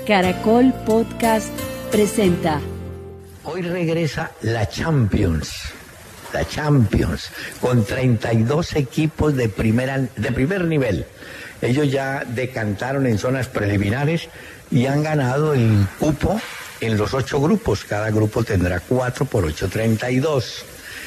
Caracol Podcast presenta. Hoy regresa la Champions, con 32 equipos de primer nivel. Ellos ya decantaron en zonas preliminares y han ganado el cupo en los 8 grupos. Cada grupo tendrá 4 por 8, 32.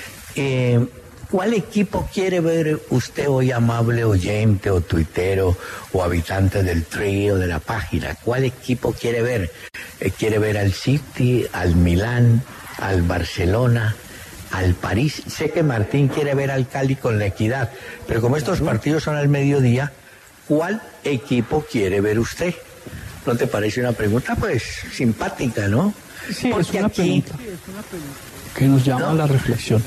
¿Cuál equipo quiere ver usted hoy, amable oyente o tuitero o habitante del trío de la página? ¿Cuál equipo quiere ver? ¿Quiere ver al City, al Milán, al Barcelona, al París? Sé que Martín quiere ver al Cali con la Equidad, pero como estos partidos son al mediodía, ¿cuál equipo quiere ver usted? ¿No te parece una pregunta, pues, simpática, no? Sí, porque es una pregunta que nos llama a la reflexión.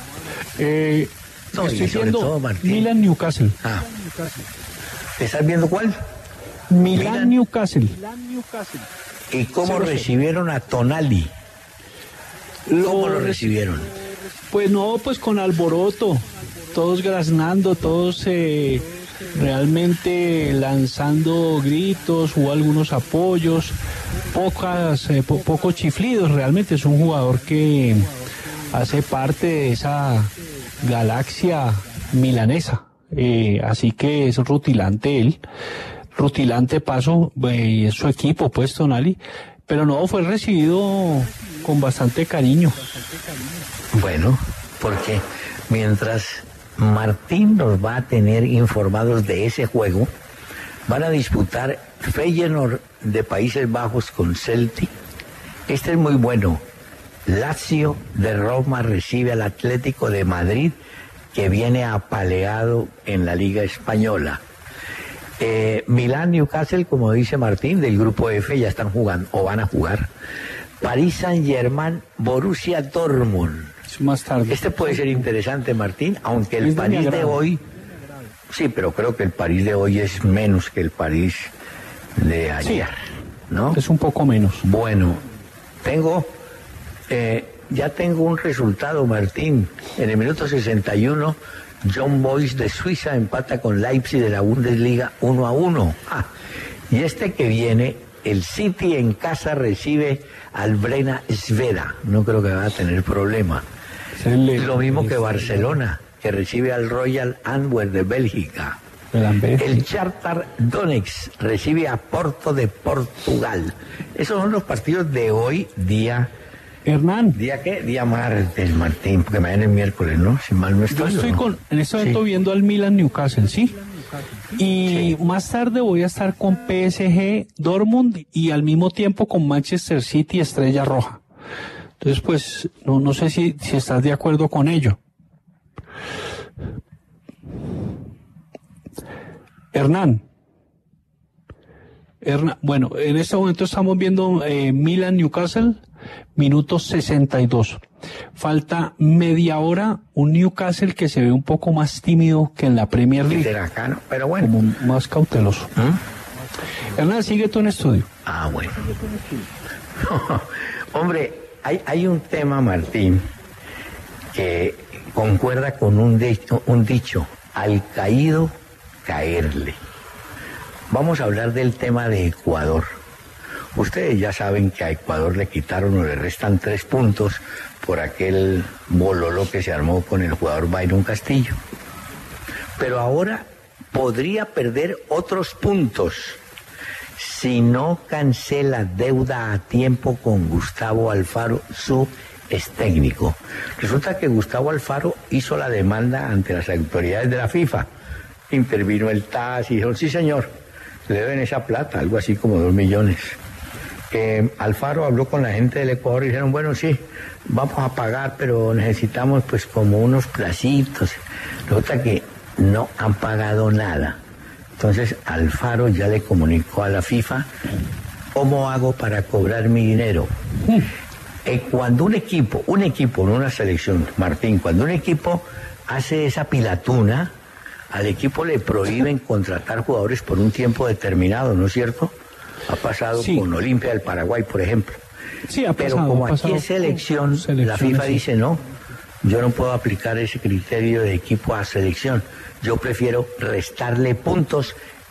Estoy viendo Milan-Newcastle. ¿Estás viendo cuál? Milan-Newcastle. ¿Y cómo recibieron a Tonali? ¿Cómo lo recibieron? Pues no, pues con alboroto, todos graznando, todos realmente lanzando gritos, hubo algunos apoyos, pocos chiflidos. Realmente es un jugador que hace parte de esa galaxia milanesa, así que es rutilante él, rutilante paso, es su equipo, pues, Tonali, pero no, fue recibido con bastante cariño. Bueno, porque mientras Martín nos va a tener informados de ese juego, van a disputar Feyenoord de Países Bajos con Celtic. Este es muy bueno. Lazio de Roma recibe al Atlético de Madrid, que viene apaleado en la Liga Española. Milán-Newcastle, como dice Martín, del grupo F, ya están jugando o van a jugar. París Saint-Germain, Borussia Dortmund. Más tarde. Este puede ser interesante, Martín, aunque el París de hoy, sí, pero creo que el París de hoy es menos que el París de ayer, ¿no? Es un poco menos. Bueno, ya tengo un resultado, Martín. En el minuto 61, John Boys de Suiza empata con Leipzig de la Bundesliga 1-1. Y este que viene, el City en casa recibe al Brena Sveda. No creo que va a tener problema. Lo mismo que Barcelona, que recibe al Royal Antwerp de Bélgica. El Shakhtar Donetsk recibe a Porto de Portugal. Esos son los partidos de hoy, día... Hernán. ¿Día qué? Día martes, Martín, porque mañana es miércoles, ¿no? Si mal no estoy. Yo estoy en este momento viendo al Milan-Newcastle, ¿sí? Y más tarde voy a estar con PSG, Dortmund y al mismo tiempo con Manchester City, Estrella Roja. Entonces, pues, no sé si estás de acuerdo con ello. Hernán, bueno, en este momento estamos viendo Milan-Newcastle, minuto 62. Falta media hora, un Newcastle que se ve un poco más tímido que en la Premier League. Pero bueno. Como más cauteloso. Hernán, sigue tú en estudio. Bueno. Hombre, hay un tema, Martín, que concuerda con un dicho, al caído, caerle. Vamos a hablar del tema de Ecuador. Ustedes ya saben que a Ecuador le quitaron o le restan 3 puntos por aquel bololo que se armó con el jugador Byron Castillo. Pero ahora podría perder otros puntos si no cancela deuda a tiempo con Gustavo Alfaro, su extécnico. Resulta que Gustavo Alfaro hizo la demanda ante las autoridades de la FIFA. Intervino el TAS y dijeron, sí señor, le deben esa plata, algo así como 2 millones. Alfaro habló con la gente del Ecuador y dijeron, bueno, sí, vamos a pagar, pero necesitamos pues como unos placitos. Resulta que no han pagado nada. Entonces Alfaro ya le comunicó a la FIFA, ¿cómo hago para cobrar mi dinero? Cuando un equipo, no una selección, Martín, cuando un equipo hace esa pilatuna, al equipo le prohíben contratar jugadores por un tiempo determinado, ¿no es cierto? Ha pasado con Olimpia del Paraguay, por ejemplo. Sí, ha pasado. Pero como aquí es selección, la FIFA dice, no, yo no puedo aplicar ese criterio de equipo a selección. Yo prefiero restarle puntos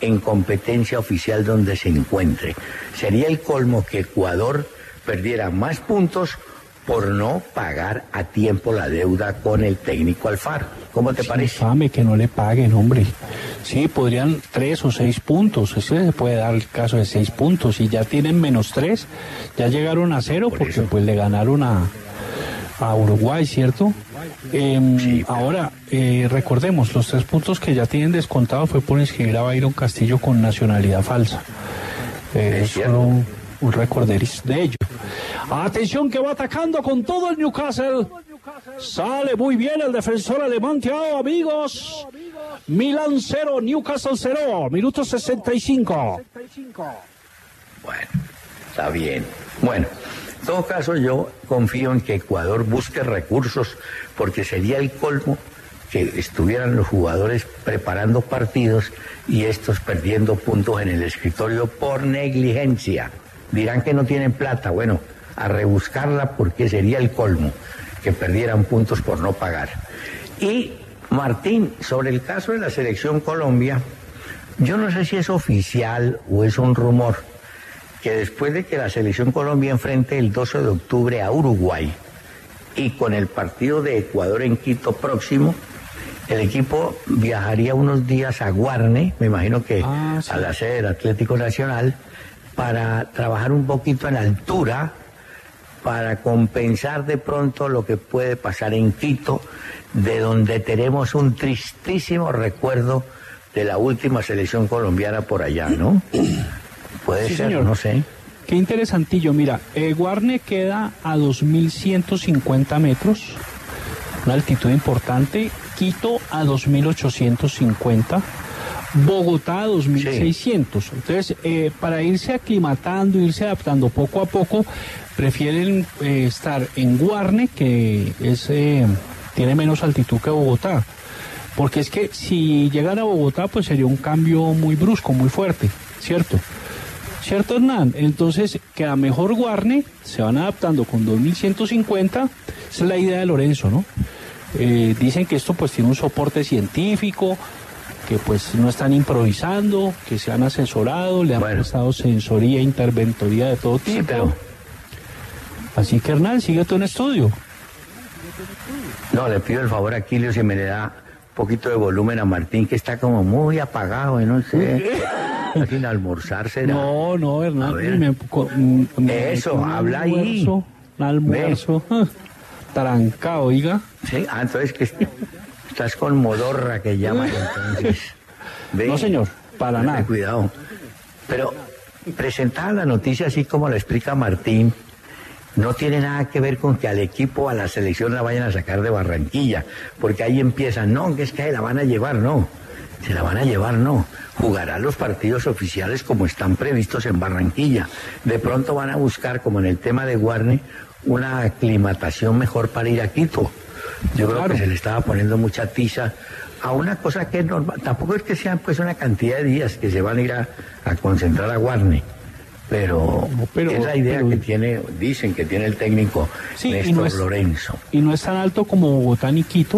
en competencia oficial donde se encuentre. Sería el colmo que Ecuador perdiera más puntos por no pagar a tiempo la deuda con el técnico Alfaro. ¿Cómo te parece? Infame que no le paguen, hombre. Sí, podrían 3 o 6 puntos. Ese se puede dar el caso de 6 puntos. Y ya tienen -3, ya llegaron a 0 porque eso, pues le ganaron a Uruguay, ¿cierto? Sí, pero... Ahora, recordemos, los 3 puntos que ya tienen descontado fue por inscribir a Byron Castillo con nacionalidad falsa. Es solo un recorderis de ello. Atención que va atacando con todo el Newcastle. Sale muy bien el defensor alemán, Thiago, amigos. Milan 0, Newcastle 0, minuto 65. Bueno, está bien. Bueno, en todo caso yo confío en que Ecuador busque recursos, porque sería el colmo que estuvieran los jugadores preparando partidos y estos perdiendo puntos en el escritorio por negligencia. Dirán que no tienen plata, bueno, a rebuscarla porque sería el colmo que perdieran puntos por no pagar. Y Martín, sobre el caso de la selección Colombia, yo no sé si es oficial o es un rumor, que después de que la selección Colombia enfrente el 12 de octubre a Uruguay y con el partido de Ecuador en Quito próximo, el equipo viajaría unos días a Guarne, me imagino que sí, a la sede del Atlético Nacional, para trabajar un poquito en altura, para compensar de pronto lo que puede pasar en Quito, de donde tenemos un tristísimo recuerdo de la última selección colombiana por allá, ¿no? Puede ser, señor. No sé. Qué interesantillo, mira, Guarne queda a 2.150 metros, una altitud importante, Quito a 2.850, Bogotá a 2.600. Sí. Entonces, para irse aclimatando, irse adaptando poco a poco, prefieren estar en Guarne, que es tiene menos altitud que Bogotá. Porque es que si llegan a Bogotá, pues sería un cambio muy brusco, muy fuerte, ¿cierto? ¿Cierto, Hernán? Entonces, queda mejor Guarne, se van adaptando con 2.150, esa es la idea de Lorenzo, ¿no? Dicen que esto pues tiene un soporte científico, que pues no están improvisando, que se han asesorado, le han prestado sensoría, interventoría de todo tipo. Sí, pero... Así que, Hernán, sigue tú en estudio. No, le pido el favor a Aquilio si me le da un poquito de volumen a Martín, que está como muy apagado, no sé. Sin almorzar será. No, Hernán. Eso, habla ahí. Un almuerzo. Trancado, oiga. Sí, entonces que estás con modorra que llaman entonces. ¿Ve? No, señor, para nada. Cuidado. Pero presentada la noticia así como la explica Martín, no tiene nada que ver con que al equipo, a la selección la vayan a sacar de Barranquilla, porque ahí empiezan, no, que es que se la van a llevar, no. Se la van a llevar, no. Jugará los partidos oficiales como están previstos en Barranquilla. De pronto van a buscar, como en el tema de Guarne, una aclimatación mejor para ir a Quito. Yo creo que se le estaba poniendo mucha tiza a una cosa que es normal. Tampoco es que sean pues una cantidad de días que se van a ir a concentrar a Guarne. Pero es la idea que tiene, dicen que tiene el técnico Néstor Lorenzo. Y no es tan alto como Bogotá ni Quito.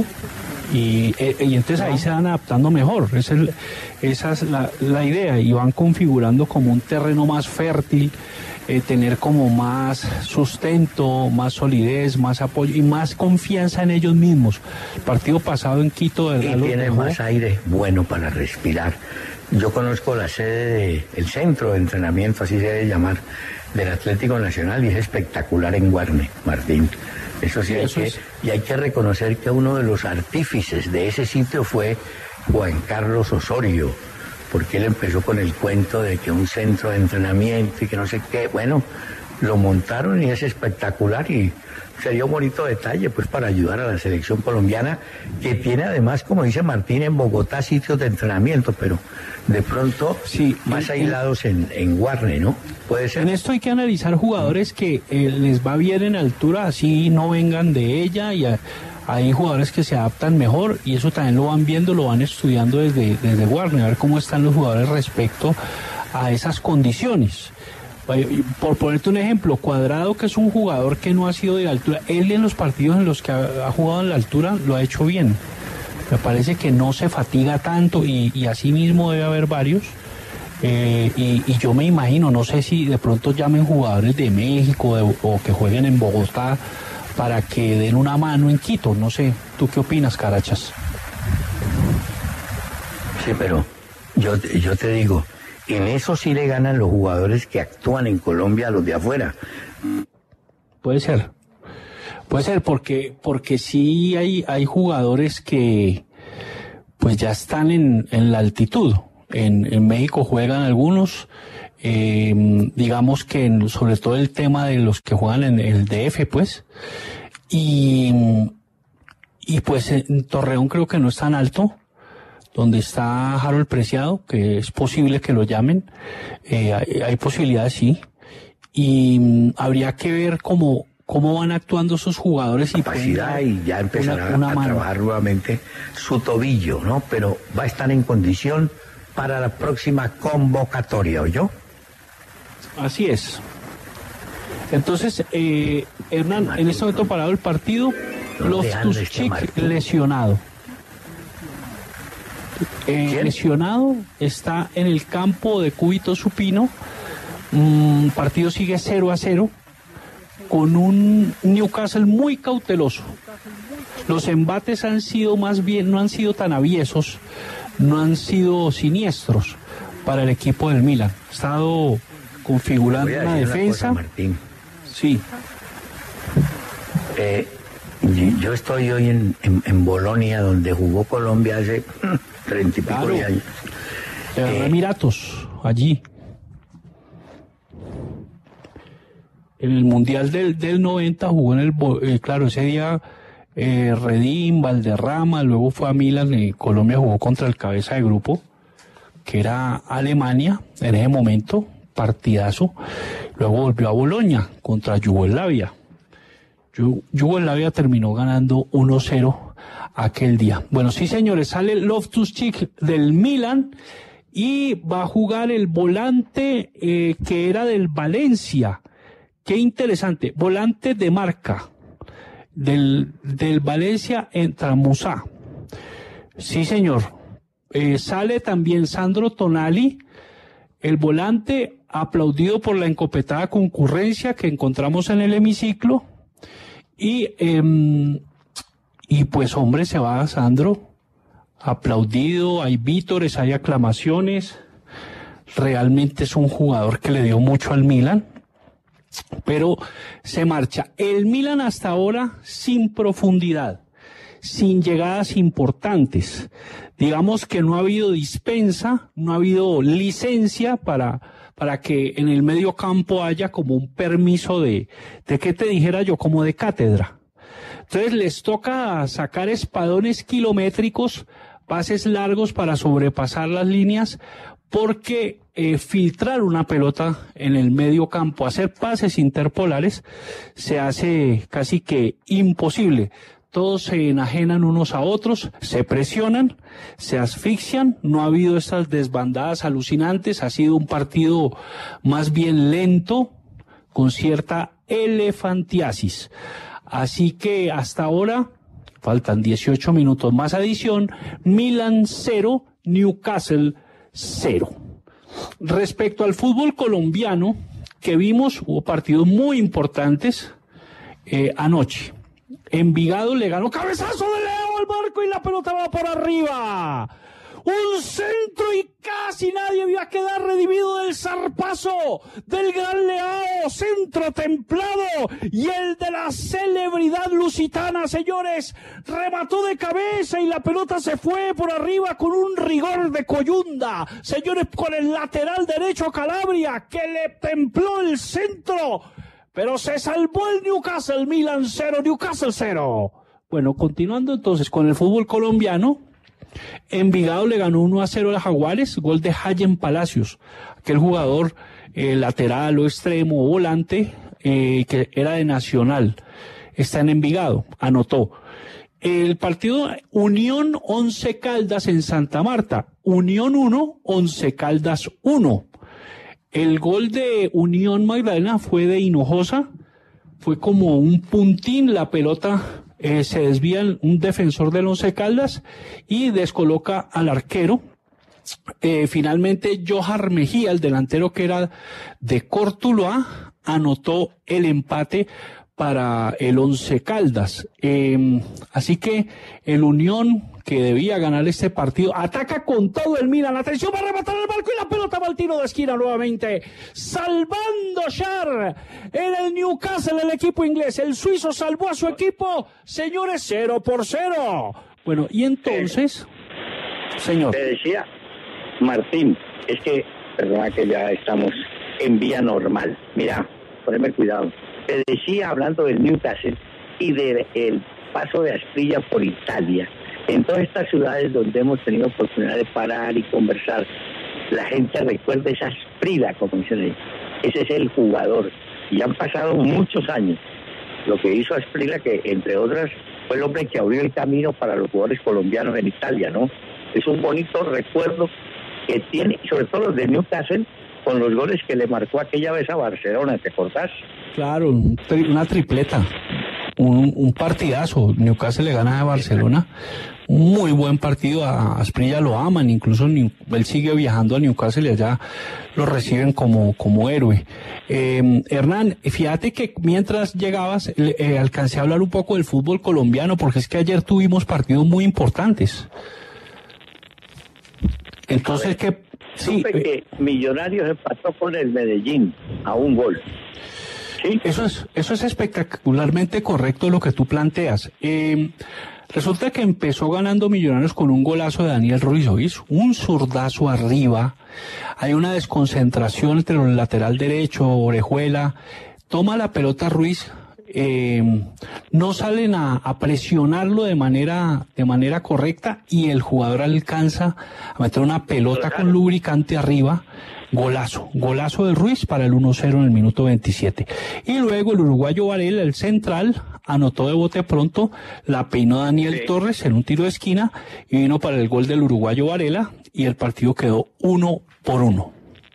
Y entonces ahí se van adaptando mejor, esa es la idea, y van configurando como un terreno más fértil, tener como más sustento, más solidez, más apoyo y más confianza en ellos mismos. El partido pasado en Quito y tiene más aire bueno para respirar. Yo conozco la sede el centro de entrenamiento, así se debe llamar, del Atlético Nacional, y es espectacular en Guarne, Martín. Eso sí, y hay que reconocer que uno de los artífices de ese sitio fue Juan Carlos Osorio, porque él empezó con el cuento de que un centro de entrenamiento y que no sé qué, bueno, lo montaron y es espectacular, y sería un bonito detalle pues para ayudar a la selección colombiana, que tiene además, como dice Martín, en Bogotá sitios de entrenamiento, pero de pronto más aislados en Guarne, ¿no? Puede ser. En esto hay que analizar jugadores que les va bien en altura, así no vengan de ella, y hay jugadores que se adaptan mejor, y eso también lo van viendo, lo van estudiando desde Guarne, a ver cómo están los jugadores respecto a esas condiciones. Por ponerte un ejemplo, Cuadrado, que es un jugador que no ha sido de altura, él en los partidos en los que ha jugado en la altura lo ha hecho bien. Me parece que no se fatiga tanto, y así mismo debe haber varios Y yo me imagino, no sé si de pronto llamen jugadores de México o que jueguen en Bogotá para que den una mano en Quito, no sé. ¿Tú qué opinas, Carachas? Sí, pero yo te digo, en eso sí le ganan los jugadores que actúan en Colombia a los de afuera. Puede ser porque sí hay jugadores que pues ya están en la altitud. En México juegan algunos, digamos que sobre todo el tema de los que juegan en el DF, pues, y pues en Torreón creo que no es tan alto, donde está Harold Preciado, que es posible que lo llamen, hay posibilidades, sí, y habría que ver cómo van actuando esos jugadores y capacidad y ya empezará a trabajar nuevamente su tobillo, ¿no? Pero va a estar en condición para la próxima convocatoria, ¿oyó? Así es. Entonces, Hernán, en este momento parado el partido, Loftus-Cheek lesionado. Lesionado, está en el campo de Cúbito Supino. Partido sigue 0-0 con un Newcastle muy cauteloso. Los embates han sido más bien, no han sido tan aviesos, no han sido siniestros para el equipo del Milan. Ha estado configurando una defensa. Una cosa, Martín. Sí. Yo estoy hoy en Bolonia, donde jugó Colombia hace 30 y pico de años. Emiratos, allí. En el Mundial del 90 jugó en claro, ese día Redín, Valderrama, luego fue a Milan, Colombia jugó contra el cabeza de grupo, que era Alemania, en ese momento, partidazo. Luego volvió a Bolonia contra Yugoslavia. Yugoslavia terminó ganando 1-0 aquel día. Bueno, sí, señores, sale Loftus-Cheek del Milan y va a jugar el volante que era del Valencia. Qué interesante, volante de marca del Valencia en Tramusá. Sí, señor. Sale también Sandro Tonali, el volante aplaudido por la encopetada concurrencia que encontramos en el hemiciclo. Y pues, hombre, se va Sandro, aplaudido, hay vítores, hay aclamaciones. Realmente es un jugador que le dio mucho al Milan. Pero se marcha. El Milan hasta ahora sin profundidad, sin llegadas importantes. Digamos que no ha habido dispensa, no ha habido licencia para que en el medio campo haya como un permiso de qué te dijera yo, como de cátedra. Entonces les toca sacar espadones kilométricos, pases largos para sobrepasar las líneas, porque filtrar una pelota en el medio campo, hacer pases interpolares, se hace casi que imposible. Todos se enajenan unos a otros, se presionan, se asfixian. No ha habido estas desbandadas alucinantes, ha sido un partido más bien lento, con cierta elefantiasis. Así que hasta ahora, faltan 18 minutos más adición, Milan 0, Newcastle 0. Respecto al fútbol colombiano que vimos, hubo partidos muy importantes anoche. Envigado le ganó, cabezazo de Leo al marco y la pelota va por arriba. Un centro y casi nadie iba a quedar redimido del zarpazo del gran Leao, centro templado, y el de la celebridad lusitana, señores, remató de cabeza y la pelota se fue por arriba con un rigor de coyunda, señores, con el lateral derecho a Calabria, que le templó el centro, pero se salvó el Newcastle. Milan 0, Newcastle 0. Bueno, continuando entonces con el fútbol colombiano, Envigado le ganó 1-0 a Jaguares, gol de Hayen Palacios, aquel jugador lateral o extremo o volante que era de Nacional, está en Envigado, anotó. El partido Unión Once Caldas en Santa Marta, Unión 1, Once Caldas 1. El gol de Unión Magdalena fue de Hinojosa, fue como un puntín, la pelota se desvía un defensor del Once Caldas y descoloca al arquero. finalmente Johar Mejía, el delantero que era de Cortuluá, anotó el empate para el Once Caldas. Así que el Unión, que debía ganar este partido, ataca con todo el Milan. Atención, va a rematar el marco y la pelota va al tiro de esquina nuevamente. Salvando Schär en el Newcastle, el equipo inglés. El suizo salvó a su equipo, señores, 0-0. Bueno, y entonces, señor. Te decía, Martín, es que, perdona que ya estamos en vía normal. Mira, poneme cuidado. Te decía, hablando del Newcastle y del paso de Asprilla por Italia, en todas estas ciudades donde hemos tenido oportunidad de parar y conversar, la gente recuerda esa Asprilla, como dicen ellos. Ese es el jugador. Y han pasado muchos años. Lo que hizo Asprilla, que entre otras fue el hombre que abrió el camino para los jugadores colombianos en Italia, ¿no? Es un bonito recuerdo que tiene, sobre todo los de Newcastle, con los goles que le marcó aquella vez a Barcelona, ¿te acordás? Claro, una tripleta, un partidazo. Newcastle le gana a Barcelona, muy buen partido. A Asprilla lo aman, incluso él sigue viajando a Newcastle y allá lo reciben como héroe. Hernán, fíjate que mientras llegabas alcancé a hablar un poco del fútbol colombiano, porque es que ayer tuvimos partidos muy importantes. Entonces, ¿qué? Sí, que Millonarios empató con el Medellín a un gol. ¿Sí? Eso es espectacularmente correcto lo que tú planteas. Resulta que empezó ganando Millonarios con un golazo de Daniel Ruiz, ¿oís? Un zurdazo arriba. Hay una desconcentración entre el lateral derecho, Orejuela. Toma la pelota Ruiz. No salen a presionarlo de manera correcta y el jugador alcanza a meter una pelota con lubricante arriba. Golazo de Ruiz para el 1-0 en el minuto 27. Y luego el uruguayo Varela, el central, anotó de bote pronto, la peinó Daniel Torres en un tiro de esquina y vino para el gol del uruguayo Varela y el partido quedó 1-1.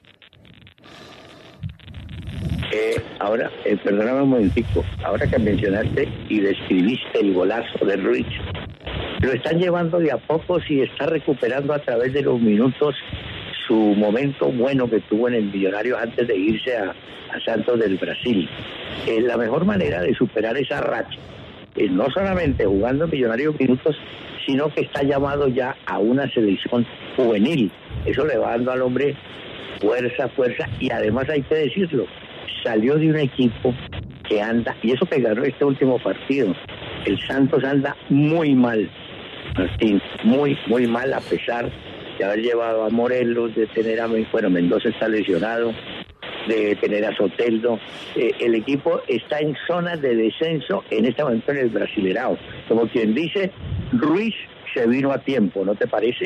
Ahora, perdóname un momentico, ahora que mencionaste y describiste el golazo de Ruiz, lo están llevando de a poco y está recuperando a través de los minutos su momento bueno que tuvo en el Millonarios antes de irse a Santos del Brasil. La mejor manera de superar esa racha es no solamente jugando Millonarios minutos, sino que está llamado ya a una selección juvenil. Eso le va dando al hombre fuerza, y además hay que decirlo, salió de un equipo que anda, y eso que ganó este último partido, el Santos anda muy mal, Martín, muy mal, a pesar de haber llevado a Morelos, de tener a, Mendoza está lesionado, de tener a Soteldo. El equipo está en zona de descenso en este momento en el Brasilerao. Como quien dice, Ruiz se vino a tiempo, ¿no te parece?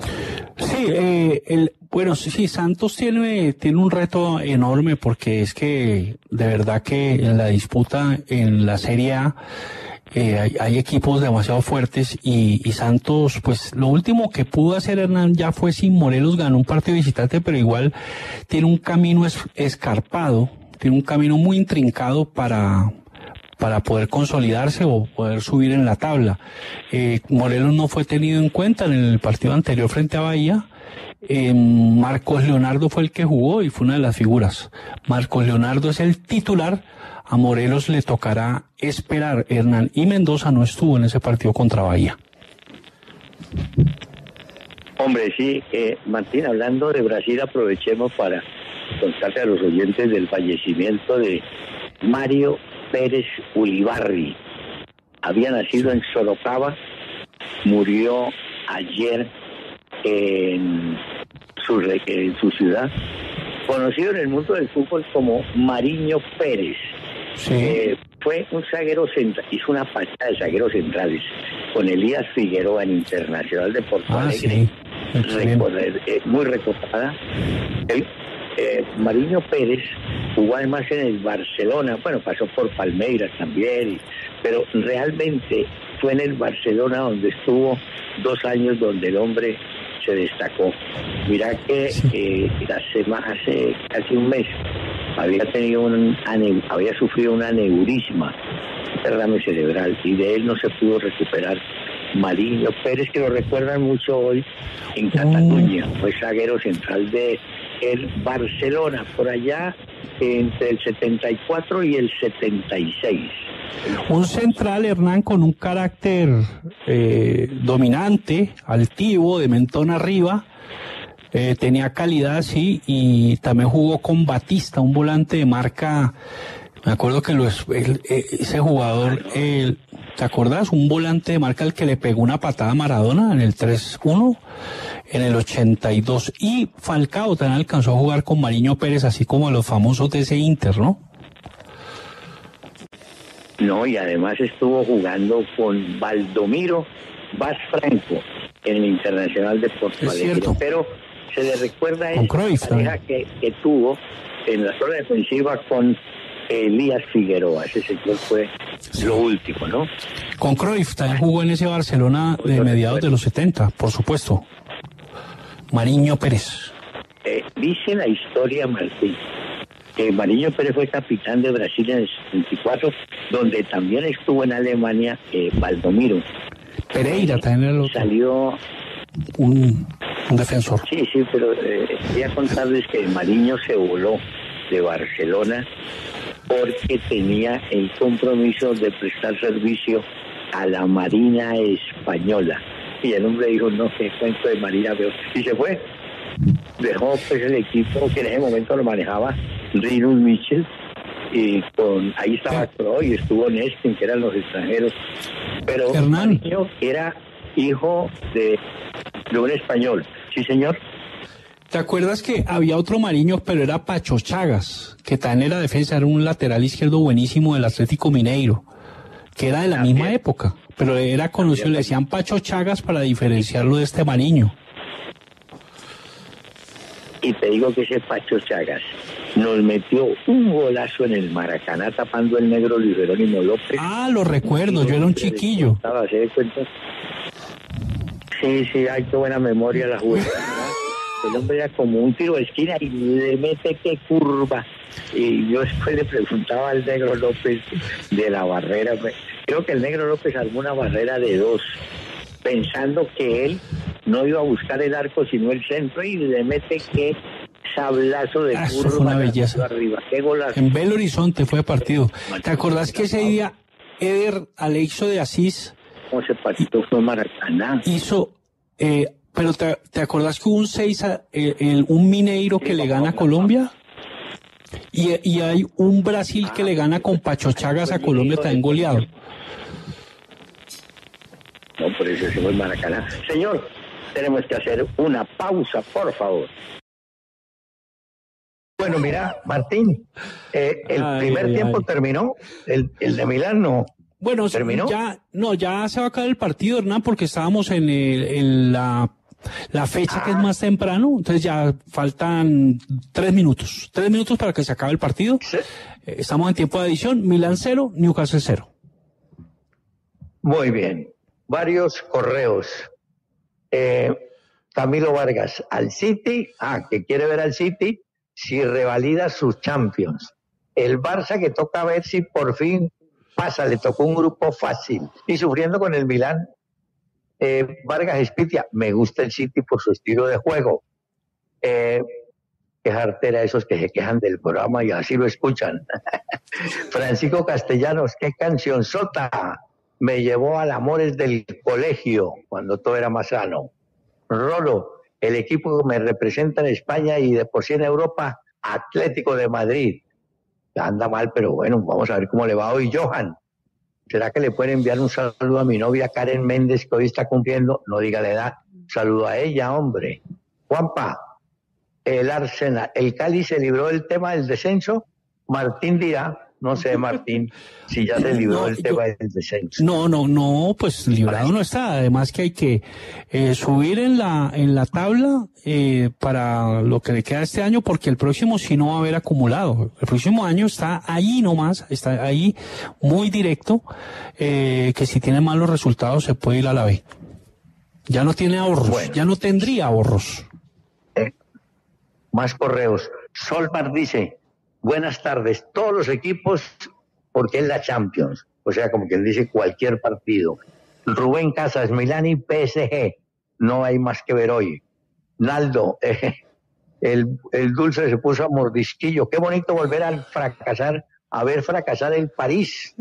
Sí, Santos tiene un reto enorme, porque es que de verdad que en la disputa en la Serie A hay equipos demasiado fuertes y Santos, pues lo último que pudo hacer Hernán ya fue sin Morelos, ganó un partido visitante, pero igual tiene un camino escarpado, tiene un camino muy intrincado para poder consolidarse o poder subir en la tabla. Morelos no fue tenido en cuenta en el partido anterior frente a Bahía. Marcos Leonardo fue el que jugó y fue una de las figuras. Marcos Leonardo es el titular. A Morelos le tocará esperar, Hernán, y Mendoza no estuvo en ese partido contra Bahía. Hombre, sí, Martín, hablando de Brasil, aprovechemos para contarle a los oyentes del fallecimiento de Mario Pérez Ulibarri. Había nacido en Sorocaba, murió ayer en su ciudad, conocido en el mundo del fútbol como Mariño Pérez. Sí. Fue un zaguero central, hizo una pareja de zagueros centrales con Elías Figueroa en Internacional de Porto Alegre, muy recordada. Mariño Pérez jugó además en el Barcelona, pasó por Palmeiras también, pero realmente fue en el Barcelona donde estuvo 2 años, donde el hombre se destacó. Mirá que hace casi un mes había sufrido un aneurisma, un derrame cerebral, y de él no se pudo recuperar Mariño Pérez, que lo recuerdan mucho hoy en Cataluña. Fue zaguero central de el Barcelona, por allá entre el 74 y el 76. Un central, Hernán, con un carácter dominante, altivo, de mentón arriba. Tenía calidad, sí, y también jugó con Batista, un volante de marca. Me acuerdo que ese jugador, ¿te acordás? Un volante de marca al que le pegó una patada a Maradona en el 3-1, en el 82. Y Falcao también alcanzó a jugar con Mariño Pérez, así como los famosos de ese Inter, ¿no? No, y además estuvo jugando con Baldomiro Vaz Franco en el Internacional de Porto Alegre. Pero se le recuerda a esa pareja que tuvo en la zona defensiva con Elías Figueroa. Ese sector fue lo último, ¿no? Con Cruyff también jugó en ese Barcelona de mediados de los 70, por supuesto. Mariño Pérez. Dice la historia, Martín, que Mariño Pérez fue capitán de Brasil en el 74, donde también estuvo en Alemania Baldomiro. Pereira también era el otro. Salió un defensor. Sí, pero quería contarles que Mariño se voló de Barcelona porque tenía el compromiso de prestar servicio a la Marina Española. Y el hombre dijo, no, qué cuento de Marina, pero... y se fue. Dejó pues el equipo que en ese momento lo manejaba Rinus Michel, y ahí estaba Croy, estuvo Nestin, que eran los extranjeros. Pero Mariño era hijo de un español. Sí, señor. ¿Te acuerdas que había otro Mariño, pero era Pacho Chagas, que también era defensa, era un lateral izquierdo buenísimo del Atlético Mineiro, que era de la misma época, pero era conocido, le decían Pacho Chagas para diferenciarlo de este Mariño. Y te digo que ese Pacho Chagas nos metió un golazo en el Maracaná tapando el negro Luis Jerónimo López. Ah, lo recuerdo, yo era un chiquillo. ¿Se da cuenta? Sí, ay, qué buena memoria la juventud. El hombre era como un tiro de esquina y le mete qué curva. Y yo después le preguntaba al negro López de la barrera. Creo que el negro López armó una barrera de 2, pensando que él no iba a buscar el arco sino el centro, y le mete qué sablazo de curva. Fue una belleza. Arriba. Qué golazo. En Belo Horizonte fue partido. ¿Te acordás que ese día Eder Aleixo de Asís... ¿Cómo se partió? Fue Maracaná. Hizo... pero ¿te acordás que hubo un 6 un Mineiro que le gana a Colombia? Y hay un Brasil que le gana con Pacho Chagas a Colombia, también goleado. No, por eso se fue Maracaná. Señor, tenemos que hacer una pausa, por favor. Bueno, mira, Martín, el primer tiempo terminó, el de Milán no. Bueno, ¿terminó? Ya se va a acabar el partido, Hernán, porque estábamos en la fecha que es más temprano, entonces ya faltan 3 minutos. 3 minutos para que se acabe el partido. ¿Sí? Estamos en tiempo de adición, Milán 0, Newcastle 0. Muy bien. Varios correos. Camilo Vargas, al City, que quiere ver al City si revalida sus Champions. El Barça, que toca ver si por fin pasa, le tocó un grupo fácil y sufriendo con el Milán. Vargas Espitia, me gusta el City por su estilo de juego. Qué jartera esos que se quejan del programa y así lo escuchan. Francisco Castellanos, qué canción sota, me llevó al amores del colegio cuando todo era más sano. Rolo, el equipo que me representa en España y de por sí en Europa, Atlético de Madrid. Anda mal, pero bueno, vamos a ver cómo le va hoy. Johan, ¿será que le pueden enviar un saludo a mi novia Karen Méndez, que hoy está cumpliendo? No diga la edad. Saludo a ella, hombre. Juanpa, el Arsenal, el Cali se libró del tema del descenso. Martín dirá, no sé, Martín, si ya se libró del tema del descenso. No, pues librado no está. Además que hay que subir en la tabla para lo que le queda este año, porque el próximo sí no va a haber acumulado. El próximo año está ahí nomás, está ahí muy directo, que si tiene malos resultados se puede ir a la B. Ya no tiene ahorros, ya no tendría ahorros. Más correos. Solmar dice, buenas tardes, todos los equipos, porque es la Champions, o sea, como quien dice, cualquier partido. Rubén Casas, Milán y PSG. No hay más que ver hoy. Naldo, el dulce se puso a mordisquillo. Qué bonito volver a ver fracasar el París.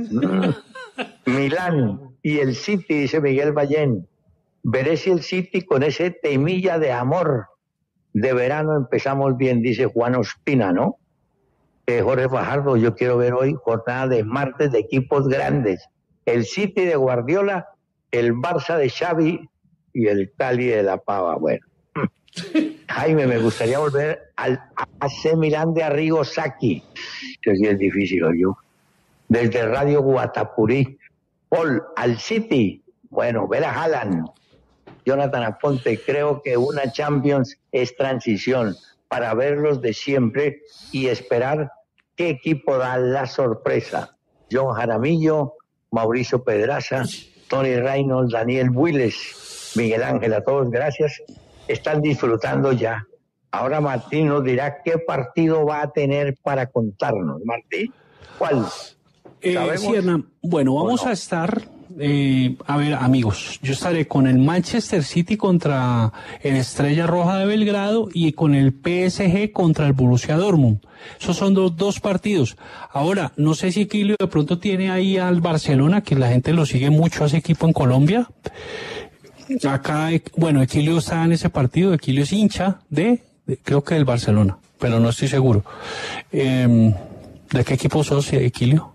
Milán y el City, dice Miguel Ballén. Veré si el City con ese temilla de amor de verano empezamos bien, dice Juan Ospina, ¿no? Jorge Fajardo, yo quiero ver hoy jornada de martes de equipos grandes. El City de Guardiola, el Barça de Xavi y el Cali de la Pava. Bueno, Jaime, me gustaría volver al AC Milán de Arrigo Sacchi, que sí es difícil, yo. Desde Radio Guatapurí. Paul, al City. Bueno, ver a Haaland. Jonathan Aponte, creo que una Champions es transición para verlos de siempre y esperar qué equipo da la sorpresa. John Jaramillo, Mauricio Pedraza, Tony Reynolds, Daniel Builes, Miguel Ángel, a todos gracias. Están disfrutando ya. Ahora Martín nos dirá qué partido va a tener para contarnos. Martín, ¿cuál? Sí, Hernán. Bueno, vamos a estar, a ver, amigos, yo estaré con el Manchester City contra el Estrella Roja de Belgrado y con el PSG contra el Borussia Dortmund. Esos son dos partidos. Ahora, no sé si Equilio de pronto tiene ahí al Barcelona, que la gente lo sigue mucho a ese equipo en Colombia. Acá, bueno, Equilio está en ese partido, Equilio es hincha creo que del Barcelona, pero no estoy seguro. ¿De qué equipo sos, Equilio?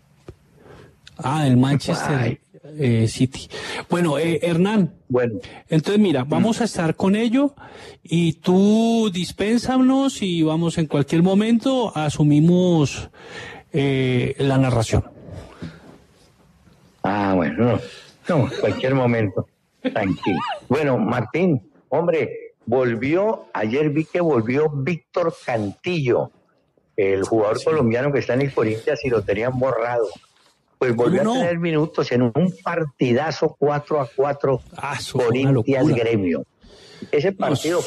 El Manchester City. Bueno, Hernán. Bueno. Entonces, mira, vamos a estar con ello y tú dispénsanos y vamos en cualquier momento, asumimos la narración. Bueno, no, en cualquier momento. Tranquilo. Bueno, Martín, hombre, ayer vi que volvió Víctor Cantillo, el jugador colombiano que está en el Corinthians y lo tenían borrado. Pues volvió a tener minutos en un partidazo 4-4 Corinthians Gremio. Ese partido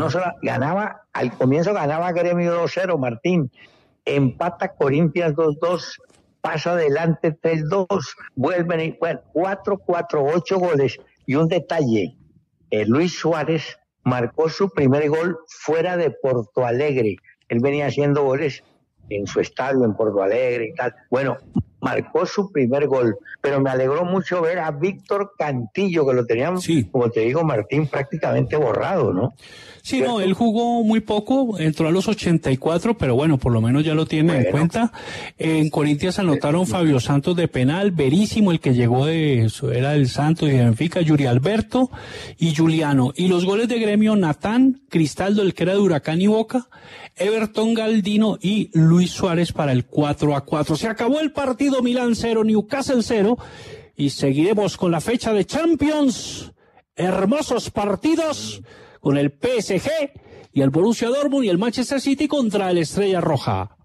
al comienzo ganaba Gremio 2-0, Martín. Empata Corinthians 2-2, pasa adelante 3-2, vuelven y 4-4, 8 goles. Y un detalle, Luis Suárez marcó su primer gol fuera de Porto Alegre. Él venía haciendo goles en su estadio en Porto Alegre y tal. Bueno, marcó su primer gol, pero me alegró mucho ver a Víctor Cantillo, que lo tenían, como te digo, Martín, prácticamente borrado, ¿no? Sí, no, él jugó muy poco, entró a los 84, pero bueno, por lo menos ya lo tiene en cuenta. En Corinthians anotaron Fabio Santos de penal, Verísimo, el que llegó era del Santos y de Benfica, Yuri Alberto y Juliano. Y los goles de Gremio, Natán, Cristaldo, el que era de Huracán y Boca, Everton Galdino y Luis Suárez para el 4-4. Se acabó el partido, Milán 0, Newcastle 0, y seguiremos con la fecha de Champions. Hermosos partidos con el PSG y el Borussia Dortmund y el Manchester City contra el Estrella Roja.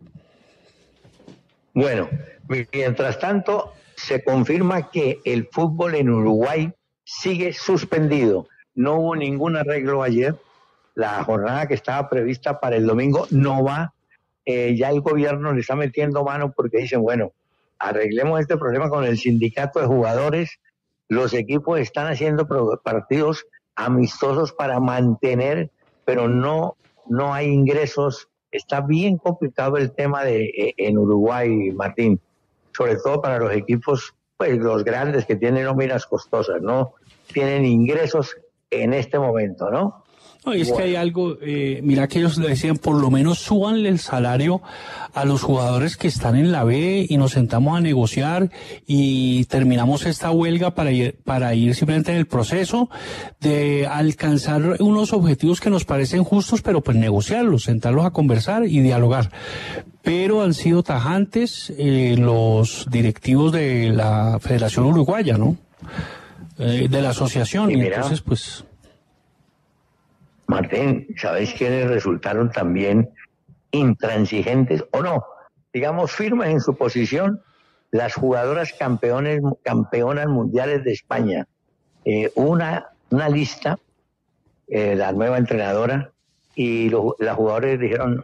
Bueno, mientras tanto, se confirma que el fútbol en Uruguay sigue suspendido. No hubo ningún arreglo ayer. La jornada que estaba prevista para el domingo no va. Ya el gobierno le está metiendo mano porque dicen, bueno, arreglemos este problema con el sindicato de jugadores. Los equipos están haciendo partidos amistosos para mantener, pero no hay ingresos. Está bien complicado el tema en Uruguay, Martín, sobre todo para los equipos, pues los grandes que tienen nóminas costosas, no tienen ingresos en este momento, ¿no? No, y es que hay algo, mira que ellos le decían, por lo menos súbanle el salario a los jugadores que están en la B y nos sentamos a negociar y terminamos esta huelga para ir simplemente en el proceso de alcanzar unos objetivos que nos parecen justos, pero pues negociarlos, sentarlos a conversar y dialogar. Pero han sido tajantes los directivos de la Federación Uruguaya, ¿no? De la asociación, y entonces pues... Martín, ¿sabéis quiénes resultaron también intransigentes o no? Digamos, firmes en su posición, las jugadoras campeonas mundiales de España. Una lista, la nueva entrenadora, y las jugadoras dijeron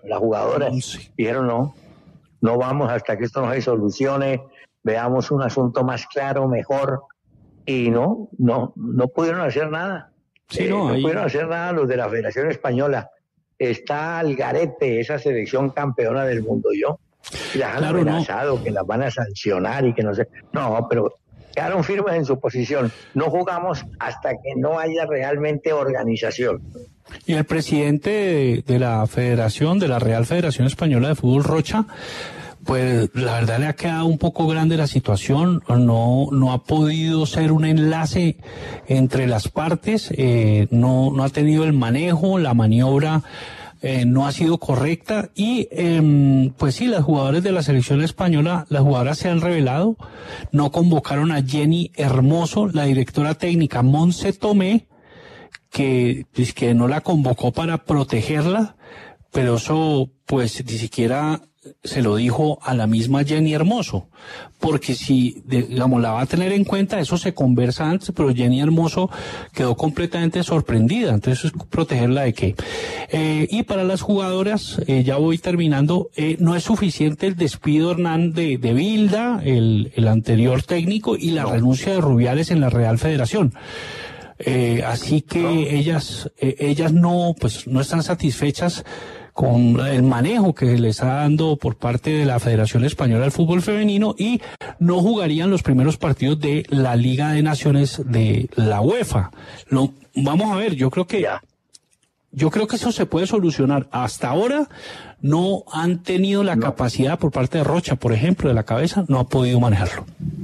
no vamos hasta que esto no se solucione, veamos un asunto más claro, mejor. y no pudieron hacer nada. Sí, No pudieron hacer nada los de la Federación Española. Está al garete esa selección campeona del mundo, y las han amenazado que las van a sancionar y que no sé. No, pero quedaron firmes en su posición. No jugamos hasta que no haya realmente organización. Y el presidente de la Federación, de la Real Federación Española de Fútbol, Rocha, pues la verdad le ha quedado un poco grande la situación, no ha podido ser un enlace entre las partes, no ha tenido el manejo, la maniobra no ha sido correcta y pues sí, las jugadoras de la selección española, las jugadoras se han revelado, no convocaron a Jenny Hermoso, la directora técnica Montse Tomé, que no la convocó para protegerla, pero eso pues ni siquiera se lo dijo a la misma Jenny Hermoso, porque si, digamos, la va a tener en cuenta, eso se conversa antes, pero Jenny Hermoso quedó completamente sorprendida, entonces protegerla de qué. Y para las jugadoras, ya voy terminando, no es suficiente el despido, Hernán, de Bilda, el anterior técnico, y la renuncia de Rubiales en la Real Federación. Así que ellas no están satisfechas con el manejo que le está dando por parte de la Federación Española del Fútbol Femenino y no jugarían los primeros partidos de la Liga de Naciones de la UEFA. Vamos a ver, yo creo que eso se puede solucionar. Hasta ahora no han tenido la capacidad por parte de Rocha, por ejemplo, de la cabeza, no ha podido manejarlo.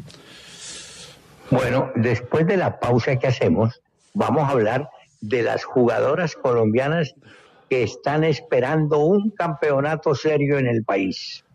Bueno, después de la pausa que hacemos, vamos a hablar de las jugadoras colombianas que están esperando un campeonato serio en el país.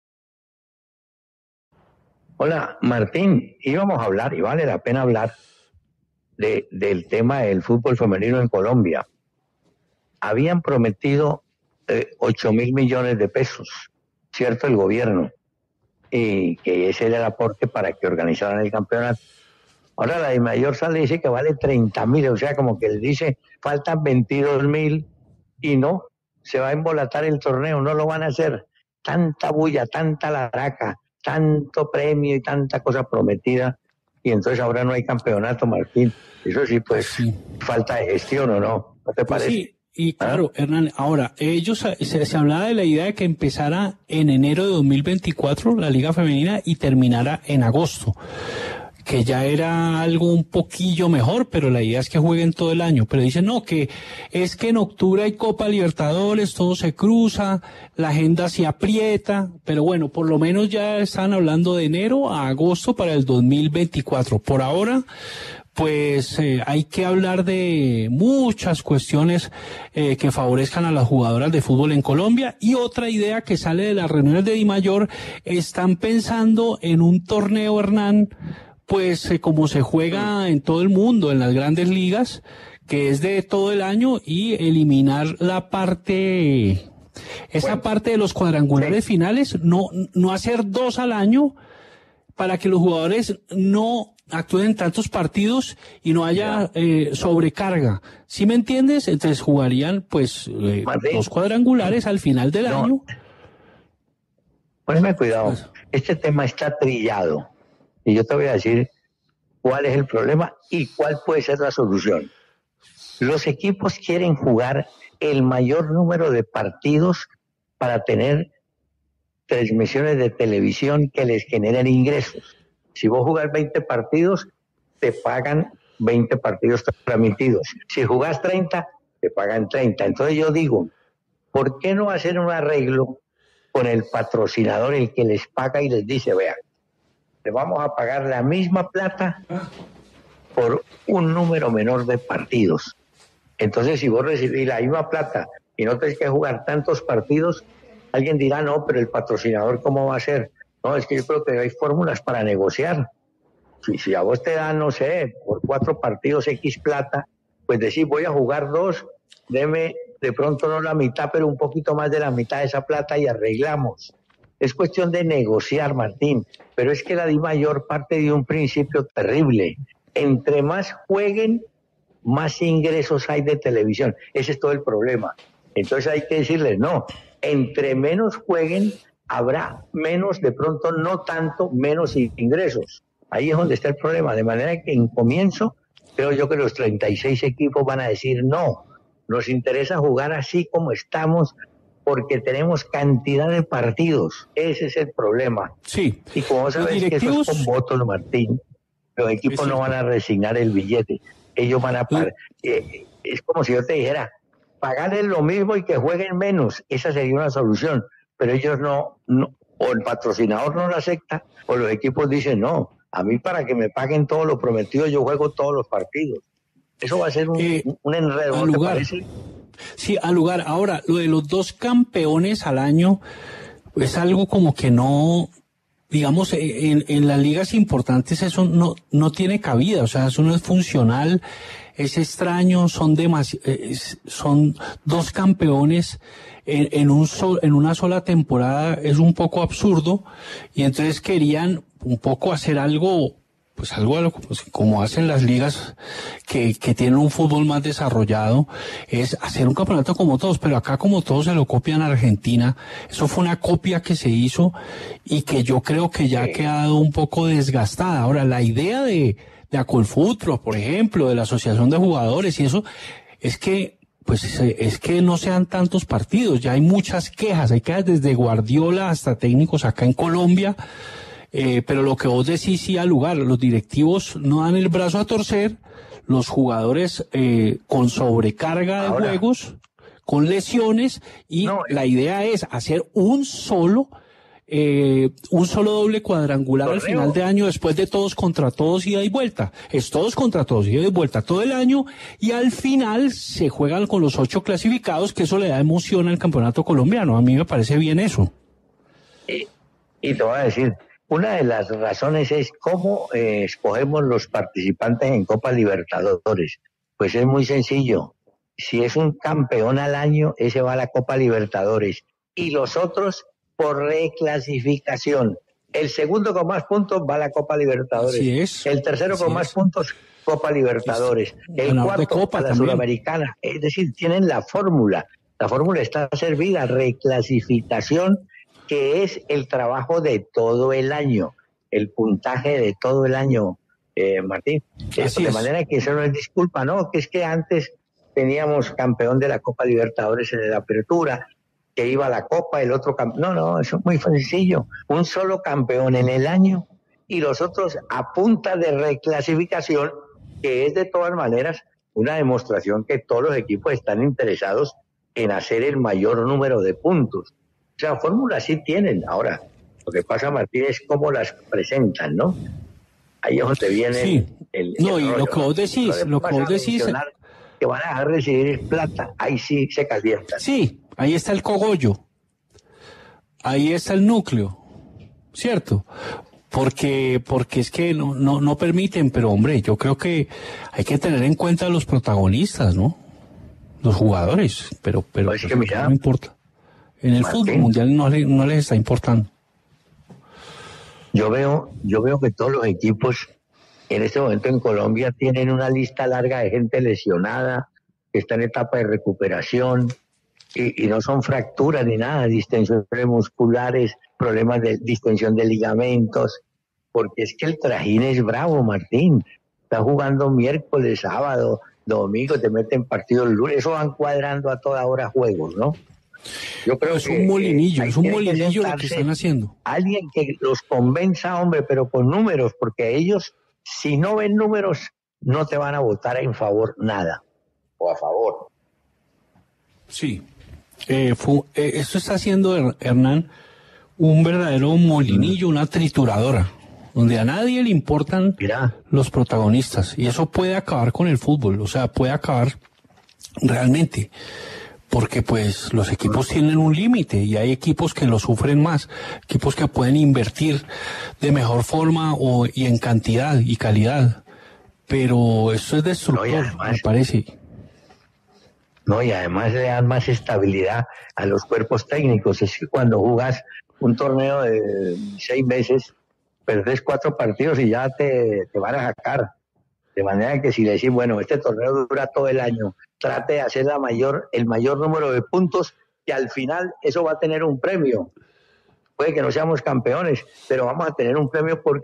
Hola, Martín, íbamos a hablar, y vale la pena hablar, del tema del fútbol femenino en Colombia. Habían prometido 8.000 millones de pesos, ¿cierto? El gobierno, y que ese era el aporte para que organizaran el campeonato. Ahora la DIMAYOR sale y dice que vale 30.000, o sea, como que le dice, faltan 22.000, y no, se va a embolatar el torneo, no lo van a hacer. Tanta bulla, tanta laraca, tanto premio y tanta cosa prometida, y entonces ahora no hay campeonato, Martín. Eso sí, pues, falta de gestión, ¿o no? ¿No te parece? Sí, y claro, Hernán, ahora, se hablaba de la idea de que empezara en enero de 2024 la Liga Femenina y terminara en agosto, que ya era algo un poquillo mejor, pero la idea es que jueguen todo el año. Pero dicen, no, que es que en octubre hay Copa Libertadores, todo se cruza, la agenda se aprieta, pero bueno, por lo menos ya están hablando de enero a agosto para el 2024. Por ahora, pues hay que hablar de muchas cuestiones que favorezcan a las jugadoras de fútbol en Colombia. Y otra idea que sale de las reuniones de DIMAYOR, están pensando en un torneo, Hernán, pues como se juega en todo el mundo, en las grandes ligas, que es de todo el año, y eliminar la parte, parte de los cuadrangulares finales, no hacer 2 al año, para que los jugadores no actúen en tantos partidos y no haya sobrecarga. ¿Sí me entiendes? Entonces jugarían pues 2 cuadrangulares al final del año. Ponme cuidado, este tema está trillado. Y yo te voy a decir cuál es el problema y cuál puede ser la solución. Los equipos quieren jugar el mayor número de partidos para tener transmisiones de televisión que les generen ingresos. Si vos jugás 20 partidos, te pagan 20 partidos transmitidos. Si jugás 30, te pagan 30. Entonces yo digo, ¿por qué no hacer un arreglo con el patrocinador, el que les paga y les dice, vean, le vamos a pagar la misma plata por un número menor de partidos? Entonces, si vos recibís la misma plata y no tenés que jugar tantos partidos, alguien dirá, no, pero el patrocinador, ¿cómo va a ser? No, es que yo creo que hay fórmulas para negociar. Si a vos te dan, no sé, por 4 partidos X plata, pues decís, voy a jugar 2, deme de pronto no la mitad, pero un poquito más de la mitad de esa plata y arreglamos. Es cuestión de negociar, Martín, pero es que la DIMAYOR parte de un principio terrible. Entre más jueguen, más ingresos hay de televisión. Ese es todo el problema. Entonces hay que decirles, no, entre menos jueguen, habrá menos, de pronto no tanto, menos ingresos. Ahí es donde está el problema, de manera que en comienzo creo yo que los 36 equipos van a decir no, nos interesa jugar así como estamos porque tenemos cantidad de partidos, ese es el problema. Sí. Y como sabes que eso es con votos, Martín, los equipos no van a resignar el billete, ellos van a pagar. Es como si yo te dijera, pagarles lo mismo y que jueguen menos, esa sería una solución, pero ellos no, o el patrocinador no lo acepta, o los equipos dicen no, a mí para que me paguen todo lo prometido yo juego todos los partidos. Eso va a ser un enredo, ¿no te parece? Sí, al lugar. Ahora, lo de los 2 campeones al año es algo como que no, digamos, en las ligas importantes eso no tiene cabida, o sea, eso no es funcional, es extraño, son 2 campeones en una sola temporada, es un poco absurdo, y entonces querían un poco hacer algo, pues algo como hacen las ligas que tienen un fútbol más desarrollado, es hacer un campeonato como todos, pero acá como todos se lo copian a Argentina, eso fue una copia que se hizo y que yo creo que ya ha quedado un poco desgastada. Ahora, la idea de Acolfutro, por ejemplo, de la Asociación de Jugadores y eso, es que no sean tantos partidos, ya hay muchas quejas, hay quejas desde Guardiola hasta técnicos acá en Colombia. Pero lo que vos decís sí al lugar, los directivos no dan el brazo a torcer, los jugadores con sobrecarga de juegos, con lesiones, y la idea es hacer un solo doble cuadrangular al final de año, después de todos contra todos, ida y vuelta. Es todos contra todos, ida y vuelta todo el año, y al final se juegan con los 8 clasificados, que eso le da emoción al campeonato colombiano. A mí me parece bien eso. Y te voy a decir, una de las razones es cómo escogemos los participantes en Copa Libertadores. Pues es muy sencillo. Si es un campeón al año, ese va a la Copa Libertadores. Y los otros por reclasificación. El segundo con más puntos va a la Copa Libertadores. Así es. El tercero con más puntos, Copa Libertadores. El cuarto a la Sudamericana. Es decir, tienen la fórmula. La fórmula está servida. Reclasificación, que es el trabajo de todo el año, el puntaje de todo el año, Martín. De manera que eso no es disculpa, no, que es que antes teníamos campeón de la Copa Libertadores en la apertura, que iba a la Copa, el otro campeón. No, eso es muy sencillo. Un solo campeón en el año y los otros a punta de reclasificación, que es de todas maneras una demostración que todos los equipos están interesados en hacer el mayor número de puntos. O sea, fórmulas sí tienen. Ahora, lo que pasa, Martín, es cómo las presentan, ¿no? Ahí es donde viene el no, y rollo, lo que vos decís, que van a dejar de recibir plata, ahí sí se calientan. Sí, ahí está el cogollo, ahí está el núcleo, ¿cierto? Porque es que no permiten, pero hombre, yo creo que hay que tener en cuenta a los protagonistas, ¿no? Los jugadores, pero es que mira, no importa. En el fútbol mundial no les está importando. Yo veo que todos los equipos en este momento en Colombia tienen una lista larga de gente lesionada, que está en etapa de recuperación, y no son fracturas ni nada, distensiones musculares, problemas de distensión de ligamentos, porque es que el trajín es bravo, Martín. Está jugando miércoles, sábado, domingo, te meten partidos el lunes, eso van cuadrando a toda hora juegos, ¿no? Yo creo es un molinillo lo que están haciendo. Alguien que los convenza, hombre, pero con números, porque ellos, si no ven números, no te van a votar en favor nada, o a favor. Sí, esto está haciendo, Hernán, un verdadero molinillo, una trituradora, donde a nadie le importan los protagonistas, y eso puede acabar con el fútbol, o sea, puede acabar realmente. Porque pues los equipos tienen un límite y hay equipos que lo sufren más, equipos que pueden invertir de mejor forma y en cantidad y calidad, pero eso es destructor, me parece. No, y además le dan más estabilidad a los cuerpos técnicos. Es que cuando jugas un torneo de 6 meses, perdés 4 partidos y ya te van a sacar. De manera que si le decís, bueno, este torneo dura todo el año, trate de hacer el mayor número de puntos, que al final eso va a tener un premio. Puede que no seamos campeones, pero vamos a tener un premio porque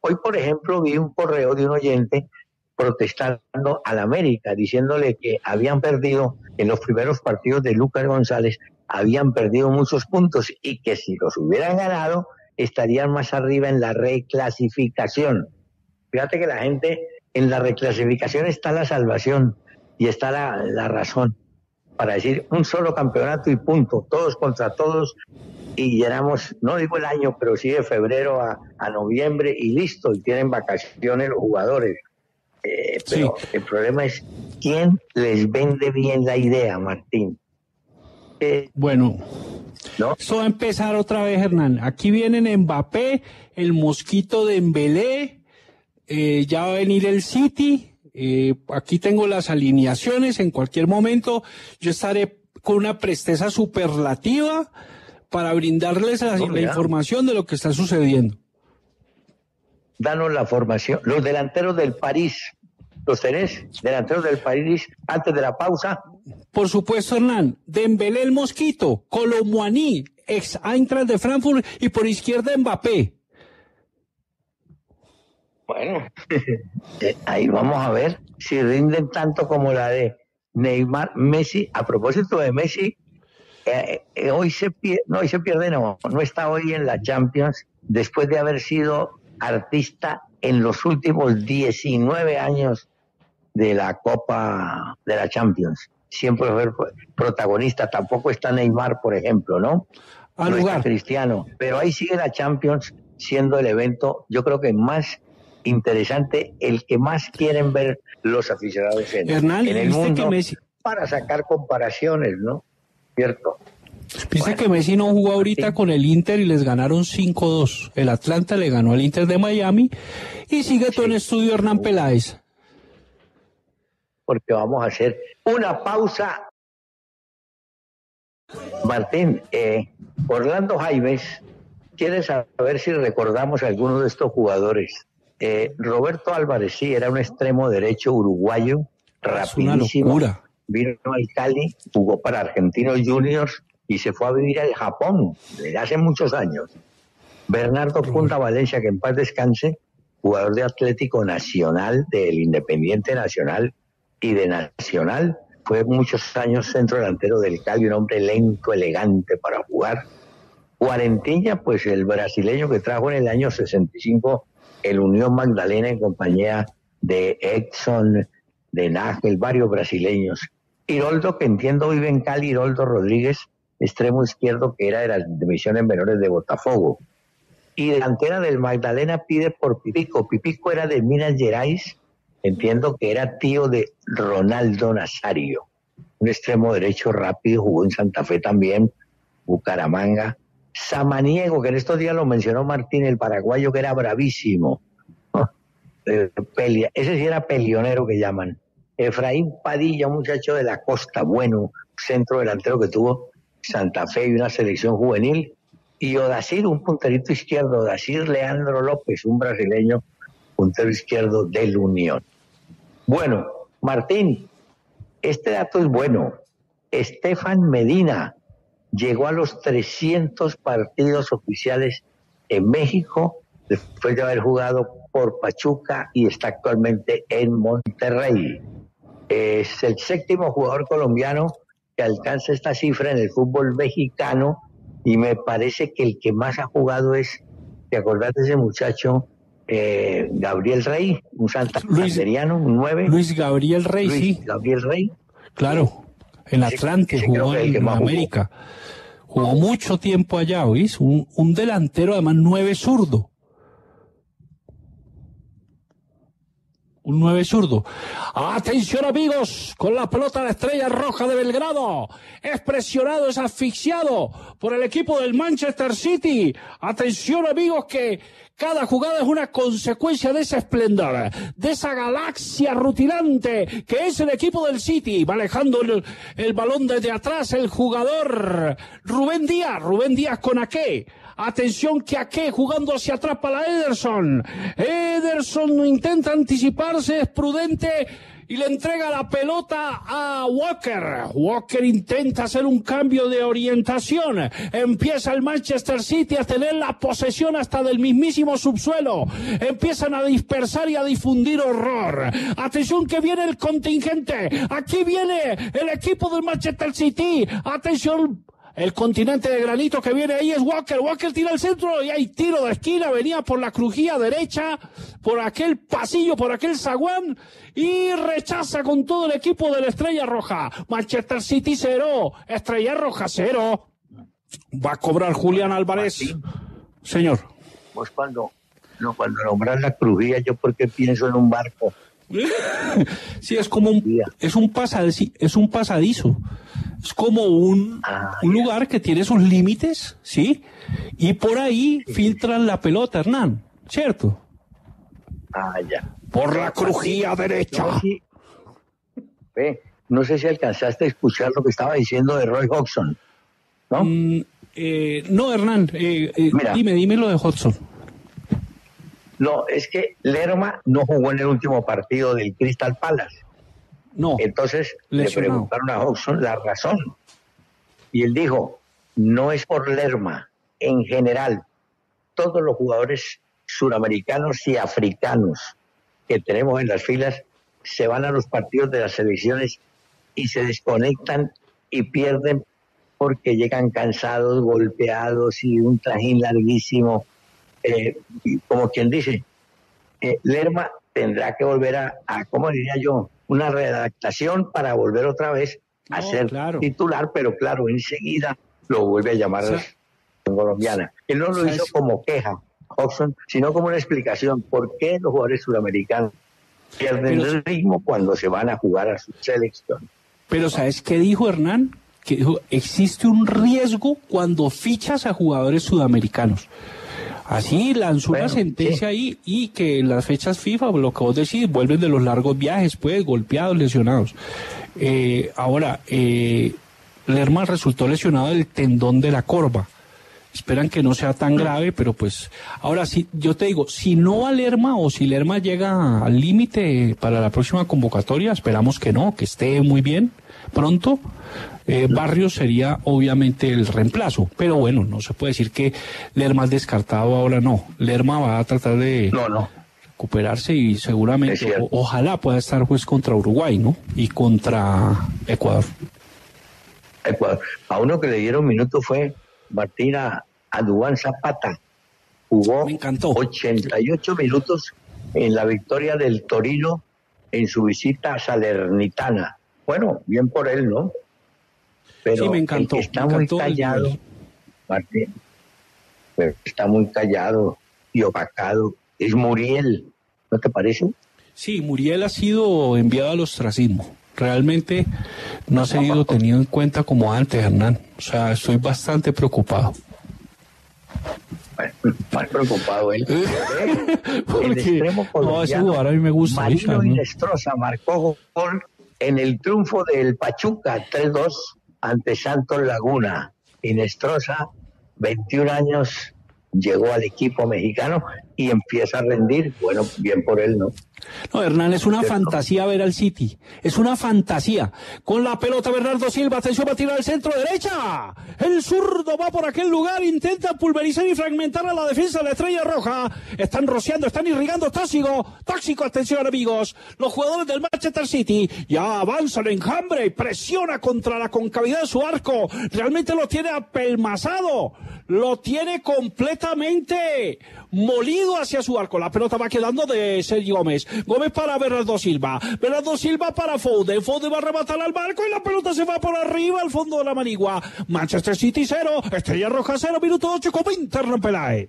Hoy, por ejemplo, vi un correo de un oyente protestando al América, diciéndole que habían perdido en los primeros partidos de Lucas González, habían perdido muchos puntos y que si los hubieran ganado estarían más arriba en la reclasificación. Fíjate que la gente, en la reclasificación está la salvación y está la razón para decir un solo campeonato y punto, todos contra todos, y llenamos, no digo el año, pero sí de febrero a noviembre y listo, y tienen vacaciones los jugadores. Pero sí, el problema es quién les vende bien la idea, Martín. Bueno, ¿no? Esto va a empezar otra vez, Hernán. Aquí vienen Mbappé, el mosquito de Dembélé, ya va a venir el City. Aquí tengo las alineaciones. En cualquier momento yo estaré con una presteza superlativa para brindarles la información de lo que está sucediendo. Danos la formación. Los delanteros del París, ¿los tenés? Delanteros del París antes de la pausa. Por supuesto, Hernán. Dembélé el mosquito, Colomboani, ex Eintracht de Frankfurt, y por izquierda Mbappé. Bueno, ahí vamos a ver si rinden tanto como la de Neymar, Messi. A propósito de Messi, hoy se pierde, no está hoy en la Champions, después de haber sido artista en los últimos 19 años de la Copa de la Champions. Siempre fue protagonista. Tampoco está Neymar, por ejemplo, ¿no? No está Cristiano, pero ahí sigue la Champions siendo el evento, yo creo que más interesante, el que más quieren ver los aficionados en el mundo, que Messi, para sacar comparaciones, ¿no? ¿Cierto? Dice que Messi no jugó ahorita con el Inter y les ganaron 5-2. El Atlanta le ganó al Inter de Miami y sigue todo en estudio Hernán Peláez. Porque vamos a hacer una pausa. Martín, Orlando Jaimes quiere saber si recordamos a algunos de estos jugadores. Roberto Álvarez, sí, era un extremo derecho uruguayo, rapidísimo. Vino al Cali, jugó para Argentinos Juniors y se fue a vivir al Japón desde hace muchos años. Bernardo Punta Valencia, que en paz descanse, jugador de Atlético Nacional, del Independiente Nacional y de Nacional, fue muchos años centro delantero del Cali, un hombre lento, elegante para jugar. Cuarentilla, pues el brasileño que trajo en el año 65 el Unión Magdalena en compañía de Edson, de Nájel, varios brasileños. Hiroldo, que entiendo vive en Cali, Hiroldo Rodríguez, extremo izquierdo, que era de las divisiones menores de Botafogo. Y delantera del Magdalena pide por Pipico. Pipico era de Minas Gerais, entiendo que era tío de Ronaldo Nazario, un extremo derecho rápido, jugó en Santa Fe también, Bucaramanga. Samaniego, que en estos días lo mencionó Martín, el paraguayo, que era bravísimo. Ese sí era peleonero, que llaman. Efraín Padilla, un muchacho de la costa, bueno, centro delantero que tuvo Santa Fe y una selección juvenil. Y Odacir, un punterito izquierdo, Odacir Leandro López, un brasileño, puntero izquierdo del Unión. Bueno, Martín, este dato es bueno. Estefan Medina llegó a los 300 partidos oficiales en México después de haber jugado por Pachuca y está actualmente en Monterrey. Es el séptimo jugador colombiano que alcanza esta cifra en el fútbol mexicano y me parece que el que más ha jugado es, ¿te acordás de ese muchacho? Gabriel Rey, un santanderiano, un 9. Luis Gabriel Rey, sí. Gabriel Rey. Claro, en Atlante jugó en América. Jugó mucho tiempo allá, ¿oís? Un delantero, además 9 zurdo. Un 9 zurdo. Atención, amigos, con la pelota de la Estrella Roja de Belgrado. Es presionado, es asfixiado por el equipo del Manchester City. Atención, amigos, que cada jugada es una consecuencia de ese esplendor, de esa galaxia rutilante que es el equipo del City. Va manejando el balón desde atrás el jugador Rubén Díaz con Ake. Atención que aquí jugando hacia atrás para Ederson. Ederson intenta anticiparse, es prudente y le entrega la pelota a Walker. Walker intenta hacer un cambio de orientación. Empieza el Manchester City a tener la posesión hasta del mismísimo subsuelo. Empiezan a dispersar y a difundir horror. Atención que viene el contingente. Aquí viene el equipo del Manchester City. Atención. El continente de granito que viene ahí es Walker. Walker tira al centro y hay tiro de esquina. Venía por la crujía derecha, por aquel pasillo, por aquel zaguán y rechaza con todo el equipo de la Estrella Roja. Manchester City 0, Estrella Roja 0. Va a cobrar Julián Álvarez. Martín, señor. Vos cuando nombras la crujía, yo porque pienso en un barco. Sí, es como es un pasadizo. Es como un lugar que tiene sus límites, ¿sí? Y por ahí filtran la pelota, Hernán, ¿cierto? Ya. Por la crujía derecha. No sé si alcanzaste a escuchar lo que estaba diciendo de Roy Hodgson, ¿no? No, Hernán, dime lo de Hodgson. No, es que Lerma no jugó en el último partido del Crystal Palace. No. Entonces lesionado. Le preguntaron a Hodgson la razón. Y él dijo, no es por Lerma. En general, todos los jugadores suramericanos y africanos que tenemos en las filas se van a los partidos de las selecciones y se desconectan y pierden porque llegan cansados, golpeados y un trajín larguísimo. Como quien dice, Lerma tendrá que volver a, ¿cómo diría yo? Una readaptación para volver otra vez a ser titular, pero claro, enseguida lo vuelve a llamar a la colombiana. Él no lo hizo como queja, Hodgson, sino como una explicación por qué los jugadores sudamericanos pierden el ritmo cuando se van a jugar a su selección. Pero ¿sabes qué dijo Hernán? Que dijo, existe un riesgo cuando fichas a jugadores sudamericanos. Así lanzó una sentencia ahí y que las fechas FIFA, lo que vos decís, vuelven de los largos viajes, pues, golpeados, lesionados. Ahora, Lerma resultó lesionado del tendón de la corva. Esperan que no sea tan grave, pero pues, ahora sí, yo te digo, si no va Lerma o si Lerma llega al límite para la próxima convocatoria, esperamos que no, que esté muy bien pronto. Barrios sería obviamente el reemplazo, pero bueno, no se puede decir que Lerma es descartado ahora, no. Lerma va a tratar de recuperarse y seguramente, ojalá pueda estar pues contra Uruguay, ¿no? Y contra Ecuador. A uno que le dieron minutos fue Martín a Duván Zapata. Jugó 88 minutos en la victoria del Torino en su visita a Salernitana. Bueno, bien por él, ¿no? Pero sí, me encantó, el que está muy callado, Martín, pero está muy callado y opacado, es Muriel, ¿no te parece? Sí, Muriel ha sido enviado al ostracismo. Realmente no ha sido tenido en cuenta como antes, Hernán. O sea, estoy bastante preocupado. Bueno, más preocupado él. Porque el extremo colombiano, ese jugador a mí me gusta. Marino Inestrosa marcó gol en el triunfo del Pachuca 3-2 ante Santos Laguna. Inestrosa, 21 años, llegó al equipo mexicano y empieza a rendir. Bueno, bien por él, ¿no? No, Hernán, es una fantasía ver al City. Es una fantasía. Con la pelota Bernardo Silva, atención, va a tirar al centro derecha. El zurdo va por aquel lugar, intenta pulverizar y fragmentar a la defensa de la Estrella Roja. Están rociando, están irrigando tóxico, atención amigos. Los jugadores del Manchester City ya avanzan en enjambre y presiona contra la concavidad de su arco. Realmente lo tiene apelmazado. Lo tiene completamente molido hacia su arco. La pelota va quedando de Sergio Gómez. Gómez para Bernardo Silva. Bernardo Silva para Foden. Foden va a rematar al barco y la pelota se va por arriba al fondo de la manigua. Manchester City 0, Estrella Roja 0, minuto 8 con 20, Hernán Peláez.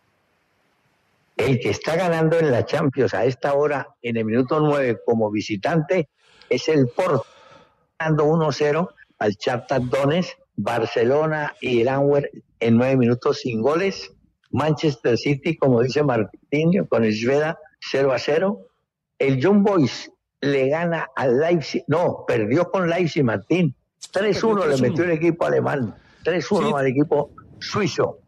El que está ganando en la Champions a esta hora, en el minuto 9 como visitante, es el Porto, ganando 1-0 al Shakhtar Donetsk. Barcelona y el Anwer en 9 minutos sin goles. Manchester City, como dice Martín, con el Sveda 0-0. El Young Boys le gana al Leipzig, no, perdió con Leipzig, Martín. 3-1 le metió el equipo alemán, 3-1 al equipo suizo.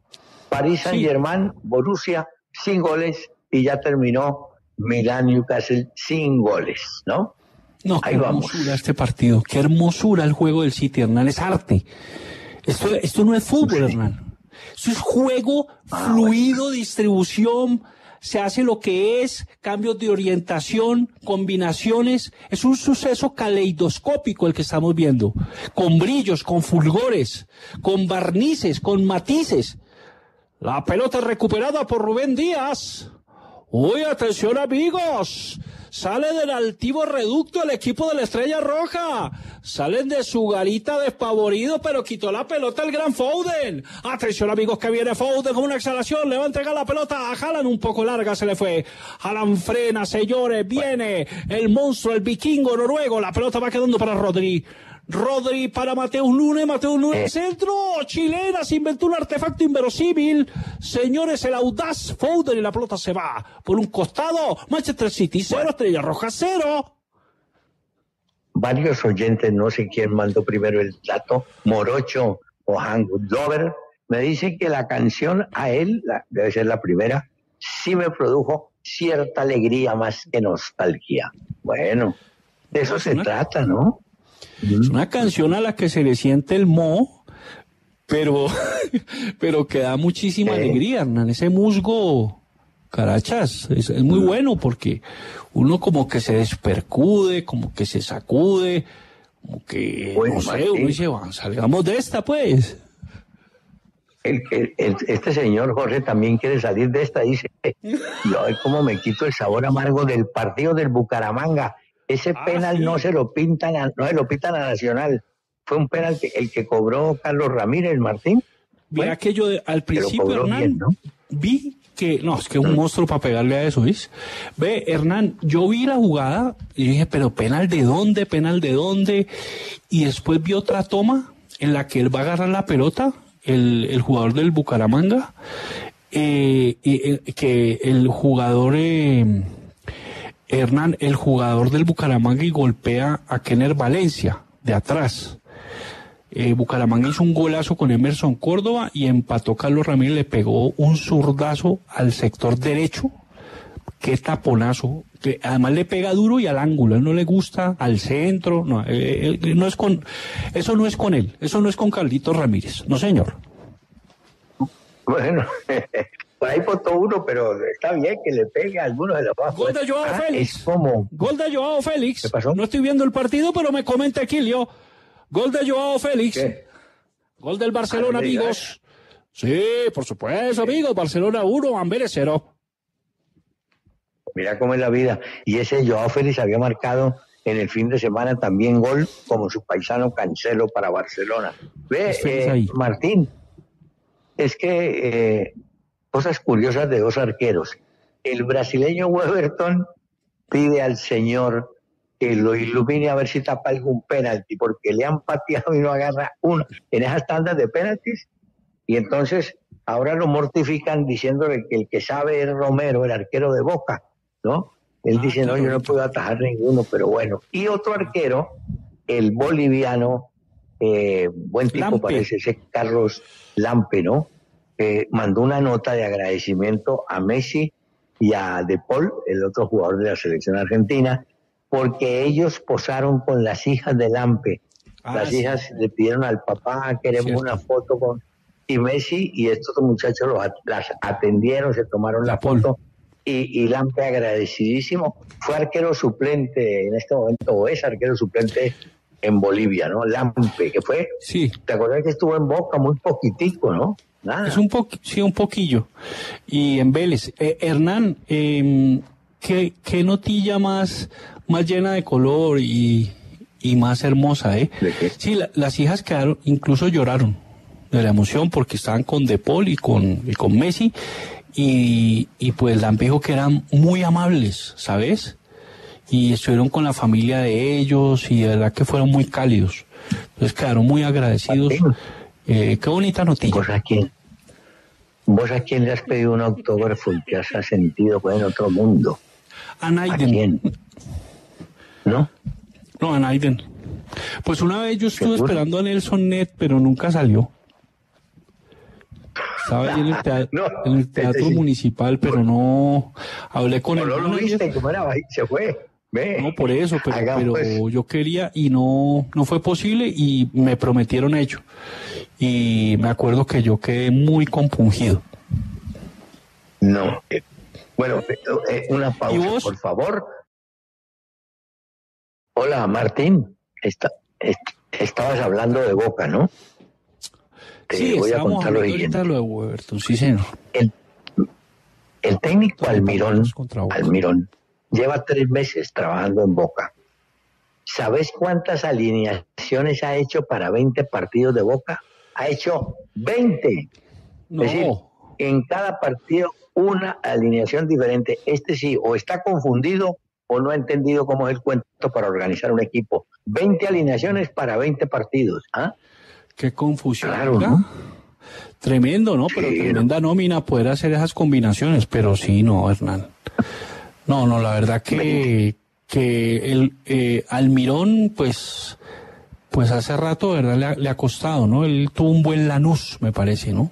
París Saint-Germain, Borussia, sin goles, y ya terminó Milán Newcastle sin goles, ¿no? No, Ahí qué vamos. hermosura este partido, qué hermosura el juego del City, Hernán, es arte. Esto no es fútbol, Sí. Hernán. Esto es juego fluido, distribución, se hace lo que es, cambios de orientación, combinaciones. Es un suceso caleidoscópico el que estamos viendo, con brillos, con fulgores, con barnices, con matices. La pelota recuperada por Rubén Díaz. Uy, atención amigos. Sale del altivo reducto el equipo de la Estrella Roja. Salen de su garita despavorido, pero quitó la pelota el gran Foden. Atención amigos, que viene Foden con una exhalación. Le va a entregar la pelota a Haaland, un poco larga se le fue. Haaland frena, señores. Viene el monstruo, el vikingo noruego. La pelota va quedando para Rodri. Rodri para Mateus Nunes centro, chilena, se inventó un artefacto inverosímil, señores, el audaz Foden y la pelota se va por un costado, Manchester City 0, Estrella Roja 0. Varios oyentes, no sé quién mandó primero el dato, Morocho o Hangwood Lover, me dicen que la canción a él, debe ser la primera, sí me produjo cierta alegría más que nostalgia. Bueno, de eso se trata, ¿no? Es una canción a la que se le siente el moho, pero que da muchísima alegría, Hernán. Ese musgo, carachas, es muy bueno porque uno como que se despercude, como que se sacude, como que, bueno, no sé, Martín, uno dice, salgamos de esta, pues. Este señor Jorge también quiere salir de esta, dice, yo como me quito el sabor amargo del partido del Bucaramanga. Ese penal sí. no se lo pitan a Nacional. Fue un penal el que cobró Carlos Ramírez, Martín. Mira que yo al principio, Hernán, bien, ¿no? vi que, no, es que es un monstruo para pegarle a eso, ¿ves? Ve, Hernán, yo vi la jugada y dije, pero ¿penal de dónde? ¿Penal de dónde? Y después vi otra toma en la que él va a agarrar la pelota, el jugador del Bucaramanga, que el jugador... Hernán, el jugador del Bucaramanga, y golpea a Kenner Valencia de atrás. Bucaramanga hizo un golazo con Emerson Córdoba y empató Carlos Ramírez, le pegó un zurdazo al sector derecho. Qué taponazo, que además le pega duro y al ángulo, a él no le gusta al centro, no, no es con, eso no es con él, eso no es con Carlitos Ramírez, no señor. Bueno, por ahí votó uno, pero está bien que le pegue a alguno de los bajos. Gol de Joao Félix. Es como... Gol de Joao Félix. ¿Qué pasó? No estoy viendo el partido, pero me comenta Aquilio. Gol de Joao Félix. ¿Qué? Gol del Barcelona, amigos. Sí, por supuesto, amigos. Barcelona 1, Amberes 0. Mira cómo es la vida. Y ese Joao Félix había marcado en el fin de semana también gol como su paisano Cancelo para Barcelona. Ve, Martín, es que cosas curiosas de dos arqueros. El brasileño Weberton pide al señor que lo ilumine a ver si tapa algún penalti, porque le han pateado y no agarra uno en esas tandas de penaltis, y entonces ahora lo mortifican diciéndole que el que sabe es Romero, el arquero de Boca, ¿no? Él dice, no, yo no puedo atajar ninguno, pero bueno. Y otro arquero, el boliviano, buen tipo Lampe. parece, ese Carlos Lampe, ¿no? Mandó una nota de agradecimiento a Messi y a De Paul, el otro jugador de la selección argentina, porque ellos posaron con las hijas de Lampe. Las hijas le pidieron al papá, queremos una foto con... Y Messi y estos muchachos las atendieron, se tomaron la foto, y Lampe agradecidísimo. Fue arquero suplente en este momento, o es arquero suplente en Bolivia, ¿no? Lampe, que fue... Sí. ¿Te acuerdas que estuvo en Boca muy poquitico, no? Nada. Es un poquillo. Y en Vélez. Hernán, ¿qué notilla más llena de color y más hermosa, ¿eh? ¿De qué? Sí, las hijas quedaron, incluso lloraron de la emoción porque estaban con De Paul y con Messi, y pues Lampe dijo que eran muy amables, ¿sabes? Y estuvieron con la familia de ellos y de verdad que fueron muy cálidos. Entonces quedaron muy agradecidos. Qué bonita noticia. ¿Vos a quién le has pedido un autógrafo y te has sentido pues, en otro mundo? A Naiden. ¿A quién? ¿No? No, a Naiden. Pues una vez yo estuve ¿Seguro? esperando a Nelson Net, pero nunca salió. Estaba ahí No, en el teatro sí. municipal, pero no hablé con No el lo manager. viste, cómo era, se fue. Ve, No, por eso, pero hagamos. yo quería y no fue posible y me prometieron ello. Y me acuerdo que yo quedé muy compungido. No. Bueno, una ¿Y pausa, vos? por favor. Hola, Martín. Estabas hablando de Boca, ¿no? Te Sí, voy a estábamos contar lo hablando ahorita de siguiente. lo de Weberton, sí, señor. El, el técnico Sí, partidos contra Boca. Almirón, lleva 3 meses trabajando en Boca. ¿Sabes cuántas alineaciones ha hecho para 20 partidos de Boca? Ha hecho 20. Es decir, No, en cada partido una alineación diferente. Este sí, o está confundido o no ha entendido cómo es el cuento para organizar un equipo. 20 alineaciones para 20 partidos. ¿Ah? qué confusión, Claro, ¿verdad? ¿no? Tremendo, ¿no? Pero Sí, tremenda nómina poder hacer esas combinaciones, pero sí, no, Hernán. No, la verdad que el Almirón, pues hace rato, ¿verdad? Le ha costado, ¿no? Él tuvo un buen Lanús, me parece, ¿no?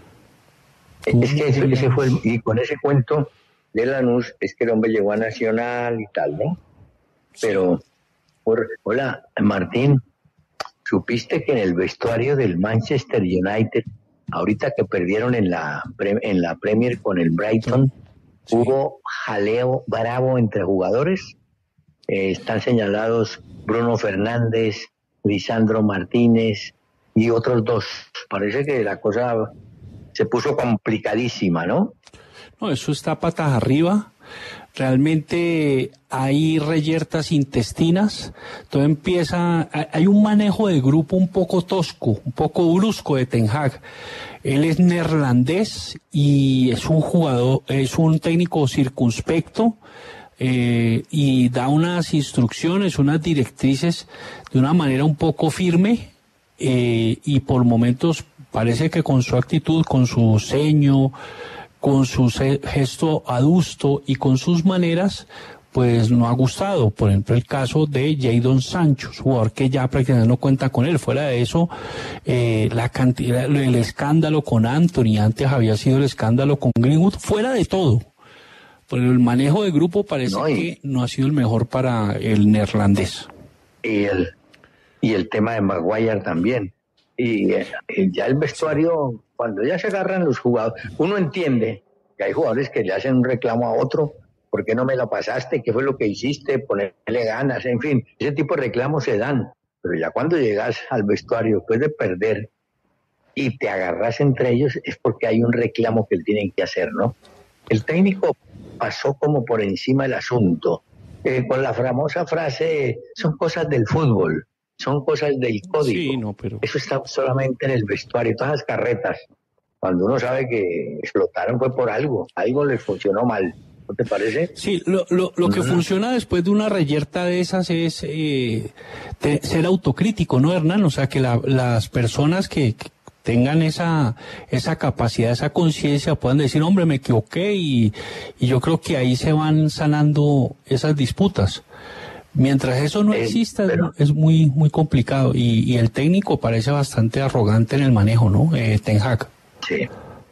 Es que ese fue y con ese cuento de Lanús es que el hombre llegó a Nacional y tal, ¿no? Pero, hola, Martín, ¿supiste que en el vestuario del Manchester United, ahorita que perdieron en la Premier con el Brighton, Sí. hubo jaleo bravo entre jugadores? Están señalados Bruno Fernández, Lisandro Martínez y otros 2. Parece que la cosa se puso complicadísima, ¿no? No, eso está patas arriba. Realmente hay reyertas intestinas. Todo empieza, hay un manejo de grupo un poco tosco, un poco brusco de Ten Hag. Él es neerlandés y es un técnico circunspecto. Y da unas instrucciones, unas directrices de una manera un poco firme y por momentos parece que con su actitud, con su ceño, con su gesto adusto y con sus maneras, pues no ha gustado. Por ejemplo, el caso de Jadon Sancho, jugador que ya prácticamente no cuenta con él. Fuera de eso, la cantidad, el escándalo con Anthony, antes había sido el escándalo con Greenwood, fuera de todo. Pero el manejo de grupo parece que no ha sido el mejor para el neerlandés. Y el tema de Maguire también. Y ya el vestuario, cuando ya se agarran los jugadores, uno entiende que hay jugadores que le hacen un reclamo a otro, ¿por qué no me la pasaste? ¿Qué fue lo que hiciste? Ponerle ganas, en fin, ese tipo de reclamos se dan. Pero ya cuando llegas al vestuario después de perder y te agarras entre ellos, es porque hay un reclamo que tienen que hacer, ¿no? El técnico pasó como por encima del asunto, con la famosa frase, son cosas del fútbol, son cosas del código. Sí, no, pero... Eso está solamente en el vestuario, todas las carretas. Cuando uno sabe que explotaron fue por algo les funcionó mal, ¿no te parece? Sí, lo que funciona después de una reyerta de esas es ser autocrítico, ¿no, Hernán? O sea, que las personas que tengan esa capacidad, esa conciencia, puedan decir, hombre, me equivoqué y yo creo que ahí se van sanando esas disputas. Mientras eso no exista, es muy muy complicado y el técnico parece bastante arrogante en el manejo, ¿no? Ten Hag. Sí.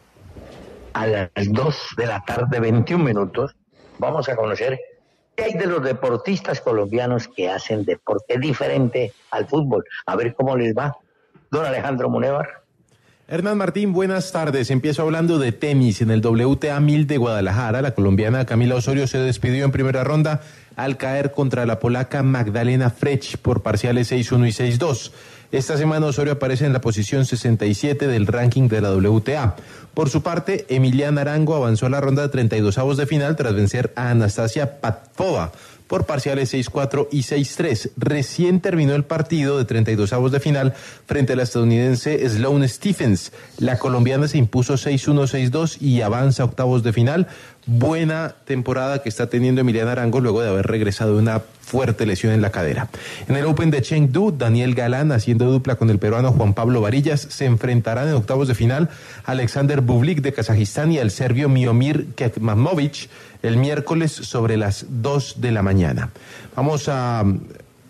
A las 2 de la tarde, 21 minutos, vamos a conocer qué hay de los deportistas colombianos que hacen deporte diferente al fútbol. A ver cómo les va. Don Alejandro Munévar. Hernán Martín, buenas tardes. Empiezo hablando de tenis. En el WTA 1000 de Guadalajara, la colombiana Camila Osorio se despidió en primera ronda al caer contra la polaca Magdalena Frech por parciales 6-1 y 6-2. Esta semana Osorio aparece en la posición 67 del ranking de la WTA. Por su parte, Emiliana Arango avanzó a la ronda de 32avos de final tras vencer a Anastasia Patvova por parciales 6-4 y 6-3. Recién terminó el partido de 32avos de final frente a la estadounidense Sloane Stephens. La colombiana se impuso 6-1, 6-2 y avanza a octavos de final. Buena temporada que está teniendo Emiliana Arango luego de haber regresado de una fuerte lesión en la cadera. En el Open de Chengdu, Daniel Galán, haciendo dupla con el peruano Juan Pablo Varillas, se enfrentarán en octavos de final a Alexander Bublik de Kazajistán y al serbio Miomir Kekmanovic el miércoles sobre las 2 de la mañana. Vamos a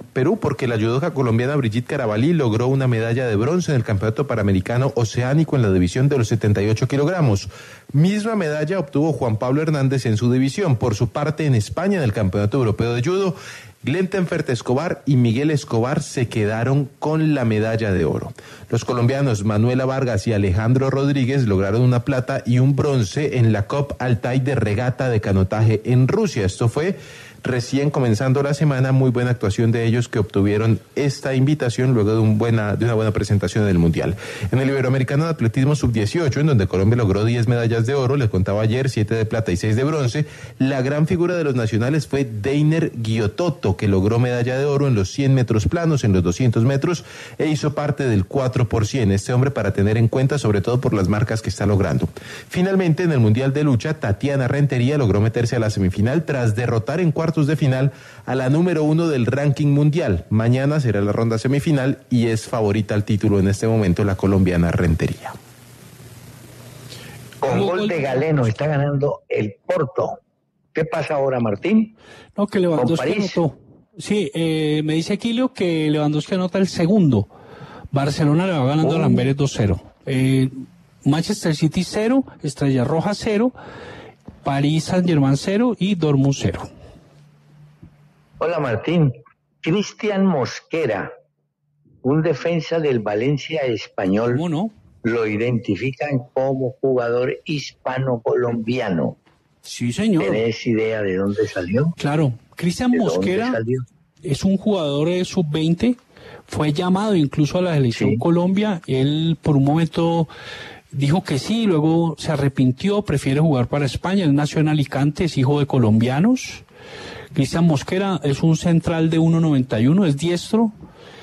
Perú, porque la judoka colombiana Brigitte Carabalí logró una medalla de bronce en el Campeonato Panamericano Oceánico en la división de los 78 kilogramos. Misma medalla obtuvo Juan Pablo Hernández en su división. Por su parte, en España, en el Campeonato Europeo de Judo, Glentenfert Escobar y Miguel Escobar se quedaron con la medalla de oro. Los colombianos Manuela Vargas y Alejandro Rodríguez lograron una plata y un bronce en la Cop Altai de regata de canotaje en Rusia. Esto fue recién comenzando la semana, muy buena actuación de ellos que obtuvieron esta invitación luego de una buena presentación en el Mundial. En el Iberoamericano de Atletismo Sub-18, en donde Colombia logró 10 medallas de oro, les contaba ayer 7 de plata y 6 de bronce, la gran figura de los nacionales fue Deiner Guiototo, que logró medalla de oro en los 100 metros planos, en los 200 metros, e hizo parte del 4%. Este hombre para tener en cuenta, sobre todo por las marcas que está logrando. Finalmente, en el Mundial de Lucha, Tatiana Rentería logró meterse a la semifinal tras derrotar en cuartos de final a la número 1 del ranking mundial. Mañana será la ronda semifinal y es favorita al título en este momento la colombiana Rentería. Con gol de Galeno está ganando el Porto. ¿Qué pasa ahora, Martín? No, que Lewandowski anotó. Sí, me dice Quilio que Lewandowski anota el segundo. Barcelona le va ganando a Lamberes 2-0. Manchester City 0, Estrella Roja 0, París Saint-Germain 0 y Dortmund 0. Hola, Martín. Cristian Mosquera, un defensa del Valencia español, ¿Cómo no? Lo identifican como jugador hispano-colombiano. Sí, señor. ¿Tenés idea de dónde salió? Claro, Cristian Mosquera es un jugador sub-20, fue llamado incluso a la selección Colombia, él por un momento dijo que sí, luego se arrepintió, prefiere jugar para España, él nació en Alicante, es hijo de colombianos. Cristian Mosquera es un central de 1.91, es diestro,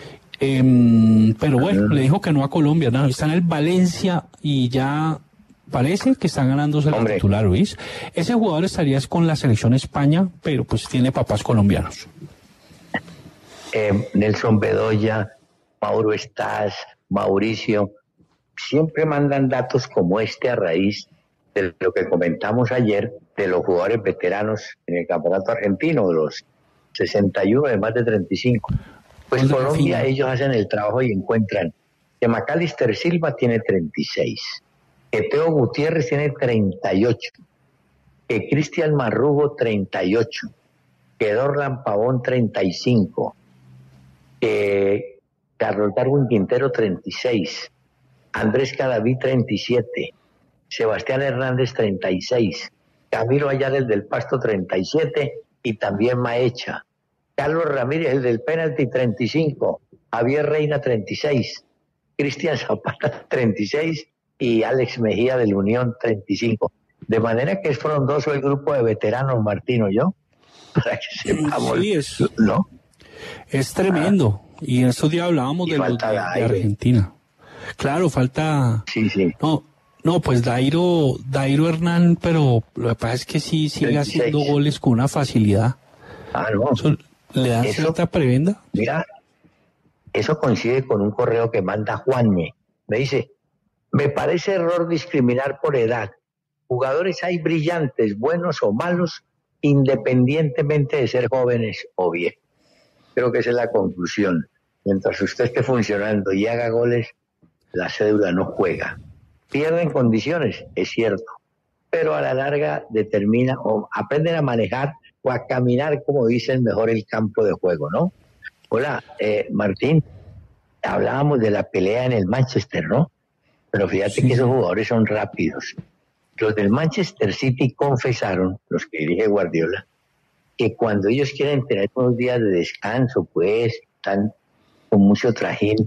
pero bueno, le dijo que no a Colombia, no, está en el Valencia y ya parece que están ganándose el titular, Luis. Ese jugador estaría con la selección España, pero pues tiene papás colombianos. Nelson Bedoya, Mauro Estás, Mauricio, siempre mandan datos como este a raíz de lo que comentamos ayer de los jugadores veteranos en el campeonato argentino, de los 61 de más de 35. Pues en Colombia ellos hacen el trabajo y encuentran que Macalister Silva tiene 36, que Teo Gutiérrez tiene 38, que Cristian Marrugo 38, que Dorlan Pavón 35, que Carlos Darwin Quintero 36, Andrés Cadaví 37, Sebastián Hernández 36, Camilo Ayala el del Pasto 37 y también Maecha, Carlos Ramírez el del penalti 35, Javier Reina 36, Cristian Zapata 36 y Alex Mejía del Unión 35. De manera que es frondoso el grupo de veteranos, Martino, yo, para que sepamos, sí, ¿no? Es tremendo. Y en estos días hablábamos de Argentina. Claro, falta... Sí. No, pues Dairo Hernán, pero lo que pasa es que sí sigue 36. Haciendo goles con una facilidad. No. Eso, ¿le dan cierta prebenda? Mira, eso coincide con un correo que manda Juanme. Me dice, me parece error discriminar por edad. Jugadores hay brillantes, buenos o malos, independientemente de ser jóvenes o viejos. Creo que esa es la conclusión. Mientras usted esté funcionando y haga goles, la cédula no juega. Pierden condiciones, es cierto, pero a la larga determina o aprenden a manejar o a caminar, como dicen, mejor el campo de juego, ¿no? Hola, Martín, hablábamos de la pelea en el Manchester, ¿no? Pero fíjate que esos jugadores son rápidos. Los del Manchester City confesaron, los que dirige Guardiola, que cuando ellos quieren tener unos días de descanso, pues, están con mucho trajín,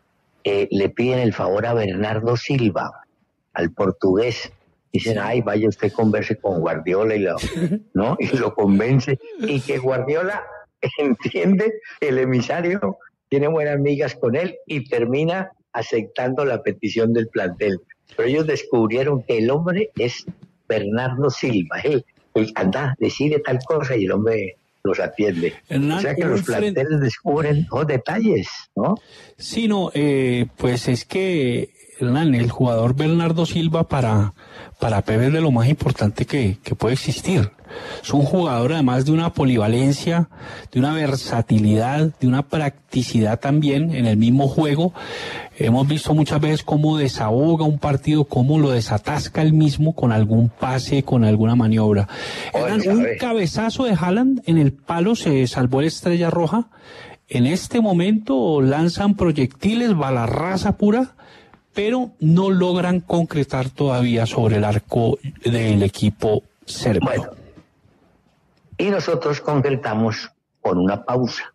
le piden el favor a Bernardo Silva, al portugués. Dicen, ay, vaya usted, converse con Guardiola, ¿no? Y lo convence. Y que Guardiola entiende que el emisario tiene buenas migas con él y termina aceptando la petición del plantel. Pero ellos descubrieron que el hombre es Bernardo Silva. Él anda, decide tal cosa y el hombre los atiende. O sea que los planteles descubren los detalles, ¿no? Sí, no, pues es que Hernán, el jugador Bernardo Silva para Pepe es de lo más importante que puede existir. Es un jugador además de una polivalencia, de una versatilidad, de una practicidad también en el mismo juego. Hemos visto muchas veces cómo desahoga un partido, cómo lo desatasca él mismo con algún pase, con alguna maniobra. Hernán, un cabezazo de Haaland en el palo se salvó el Estrella Roja. En este momento lanzan proyectiles, bala rasa pura, pero no logran concretar todavía sobre el arco del equipo serbio. Bueno, y nosotros concretamos con una pausa.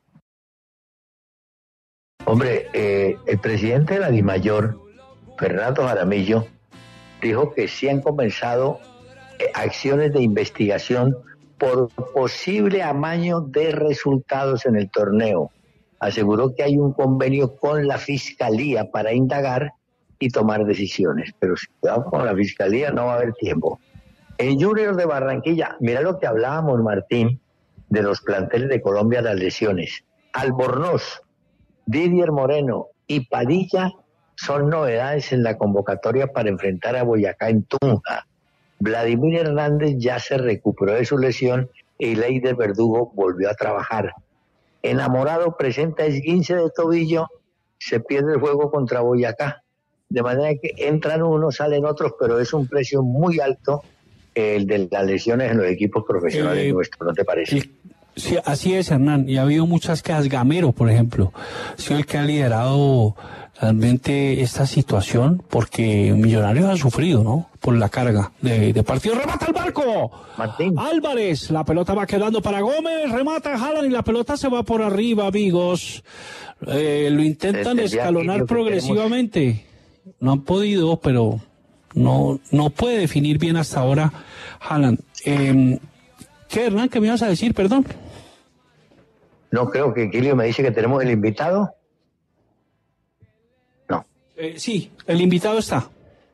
Hombre, el presidente de la DIMAYOR, Fernando Jaramillo, dijo que sí han comenzado acciones de investigación por posible amaño de resultados en el torneo. Aseguró que hay un convenio con la Fiscalía para indagar y tomar decisiones, pero si cuidado con la Fiscalía no va a haber tiempo. En Junior de Barranquilla, mira lo que hablábamos, Martín, de los planteles de Colombia, las lesiones. Albornoz, Didier Moreno y Padilla son novedades en la convocatoria para enfrentar a Boyacá en Tunja. Vladimir Hernández ya se recuperó de su lesión y Leider Verdugo volvió a trabajar. Enamorado presenta esguince de tobillo, se pierde el juego contra Boyacá. De manera que entran unos, salen otros, pero es un precio muy alto el de las lesiones en los equipos profesionales nuestros, ¿no te parece? Sí, así es, Hernán, y ha habido muchas quejas. Gamero, por ejemplo, ha sido el que ha liderado realmente esta situación, porque Millonarios ha sufrido, ¿no?, por la carga de partido. ¡Remata el barco! Martín. Álvarez, la pelota va quedando para Gómez, remata Haaland y la pelota se va por arriba, amigos. Lo intentan escalonar progresivamente. No han podido, pero no puede definir bien hasta ahora Haaland. ¿Qué, Hernán, qué me ibas a decir, perdón? No, creo que Quilio me dice que tenemos el invitado. No. Sí, el invitado está.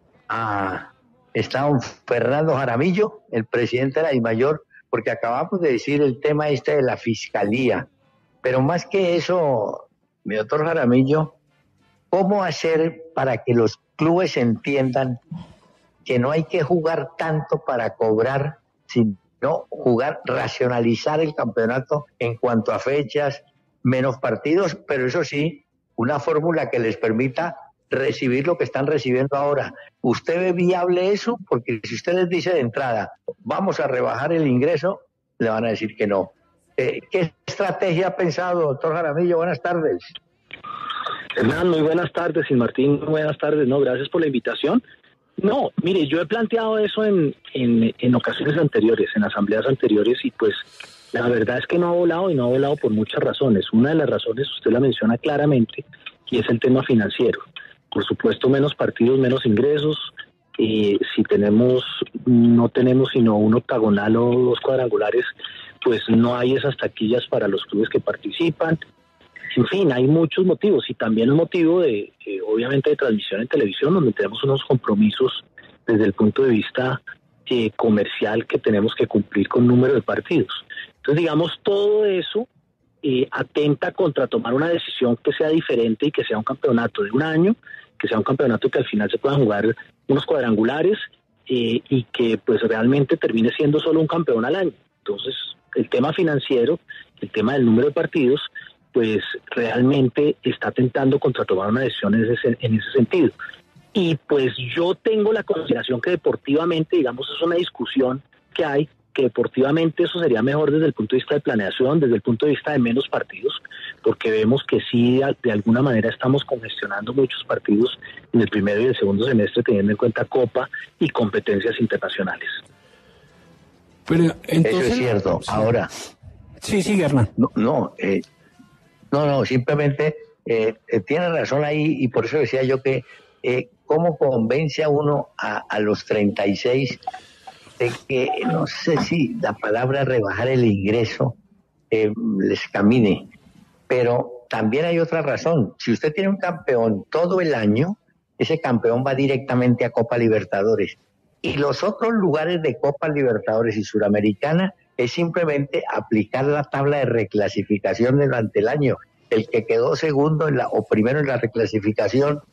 Está un Fernando Jaramillo, el presidente de la DIMAYOR, porque acabamos de decir el tema de la Fiscalía. Pero más que eso, mi doctor Jaramillo, ¿cómo hacer para que los clubes entiendan que no hay que jugar tanto para cobrar, sino jugar, racionalizar el campeonato en cuanto a fechas, menos partidos, pero eso sí, una fórmula que les permita recibir lo que están recibiendo ahora? ¿Usted ve viable eso? Porque si usted les dice de entrada, vamos a rebajar el ingreso, le van a decir que no. ¿Qué estrategia ha pensado, doctor Jaramillo? Buenas tardes. Hernán, muy buenas tardes, y Martín, muy buenas tardes. No, gracias por la invitación. No, mire, yo he planteado eso en ocasiones anteriores, en asambleas anteriores, y pues la verdad es que no ha volado, y no ha volado por muchas razones. Una de las razones usted la menciona claramente, y es el tema financiero. Por supuesto, menos partidos, menos ingresos. Si no tenemos sino un octagonal o dos cuadrangulares, pues no hay esas taquillas para los clubes que participan. En fin, hay muchos motivos, y también el motivo obviamente de transmisión en televisión, donde tenemos unos compromisos desde el punto de vista comercial que tenemos que cumplir con número de partidos. Entonces, digamos, todo eso atenta contra tomar una decisión que sea diferente y que sea un campeonato de un año, que sea un campeonato que al final se puedan jugar unos cuadrangulares y que pues realmente termine siendo solo un campeón al año. Entonces, el tema financiero, el tema del número de partidos, pues realmente está atentando contra tomar una decisión en ese sentido. Y pues yo tengo la consideración que deportivamente, digamos, es una discusión que hay, que deportivamente eso sería mejor desde el punto de vista de planeación, desde el punto de vista de menos partidos, porque vemos que sí, de alguna manera estamos congestionando muchos partidos en el primero y el segundo semestre, teniendo en cuenta Copa y competencias internacionales. Pero entonces, eso es cierto. Sí. Ahora. Sí, Hernán. No, simplemente tiene razón ahí, y por eso decía yo que cómo convence a uno a los 36 de que, no sé si la palabra rebajar el ingreso les camine, pero también hay otra razón. Si usted tiene un campeón todo el año, ese campeón va directamente a Copa Libertadores, y los otros lugares de Copa Libertadores y Suramericana es simplemente aplicar la tabla de reclasificación durante el año. El que quedó segundo o primero en la reclasificación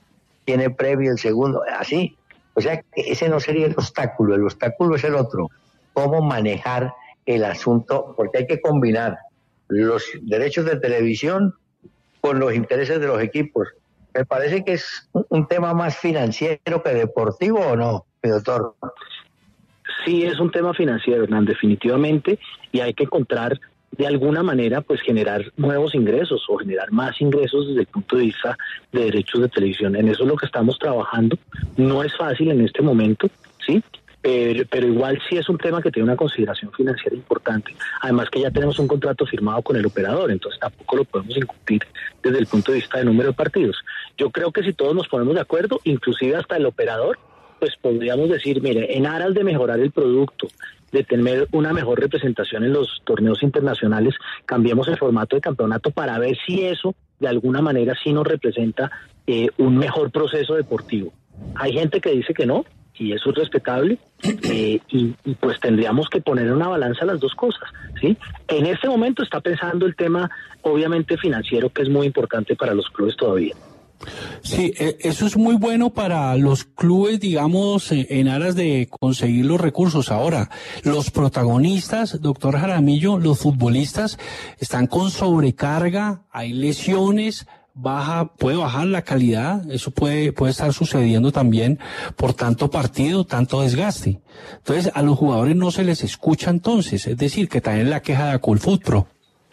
tiene previo el segundo, así. O sea, que ese no sería el obstáculo es el otro. Cómo manejar el asunto, porque hay que combinar los derechos de televisión con los intereses de los equipos. Me parece que es un tema más financiero que deportivo, ¿o no, mi doctor? Sí, es un tema financiero, Hernán, definitivamente, y hay que encontrar de alguna manera, pues generar nuevos ingresos o generar más ingresos desde el punto de vista de derechos de televisión. En eso es lo que estamos trabajando. No es fácil en este momento, ¿sí? Pero igual sí es un tema que tiene una consideración financiera importante. Además que ya tenemos un contrato firmado con el operador, entonces tampoco lo podemos incumplir desde el punto de vista de número de partidos. Yo creo que si todos nos ponemos de acuerdo, inclusive hasta el operador, pues podríamos decir, mire, en aras de mejorar el producto, de tener una mejor representación en los torneos internacionales, cambiemos el formato de campeonato para ver si eso de alguna manera sí nos representa un mejor proceso deportivo. Hay gente que dice que no, y eso es respetable, y pues tendríamos que poner en una balanza las dos cosas, ¿sí? En este momento está pensando el tema, obviamente, financiero, que es muy importante para los clubes todavía. Sí, eso es muy bueno para los clubes, digamos, en aras de conseguir los recursos. Ahora, los protagonistas, doctor Jaramillo, los futbolistas están con sobrecarga, hay lesiones, puede bajar la calidad, eso puede estar sucediendo también por tanto partido, tanto desgaste. Entonces, a los jugadores no se les escucha entonces, es decir, que también la queja de Acolfutpro.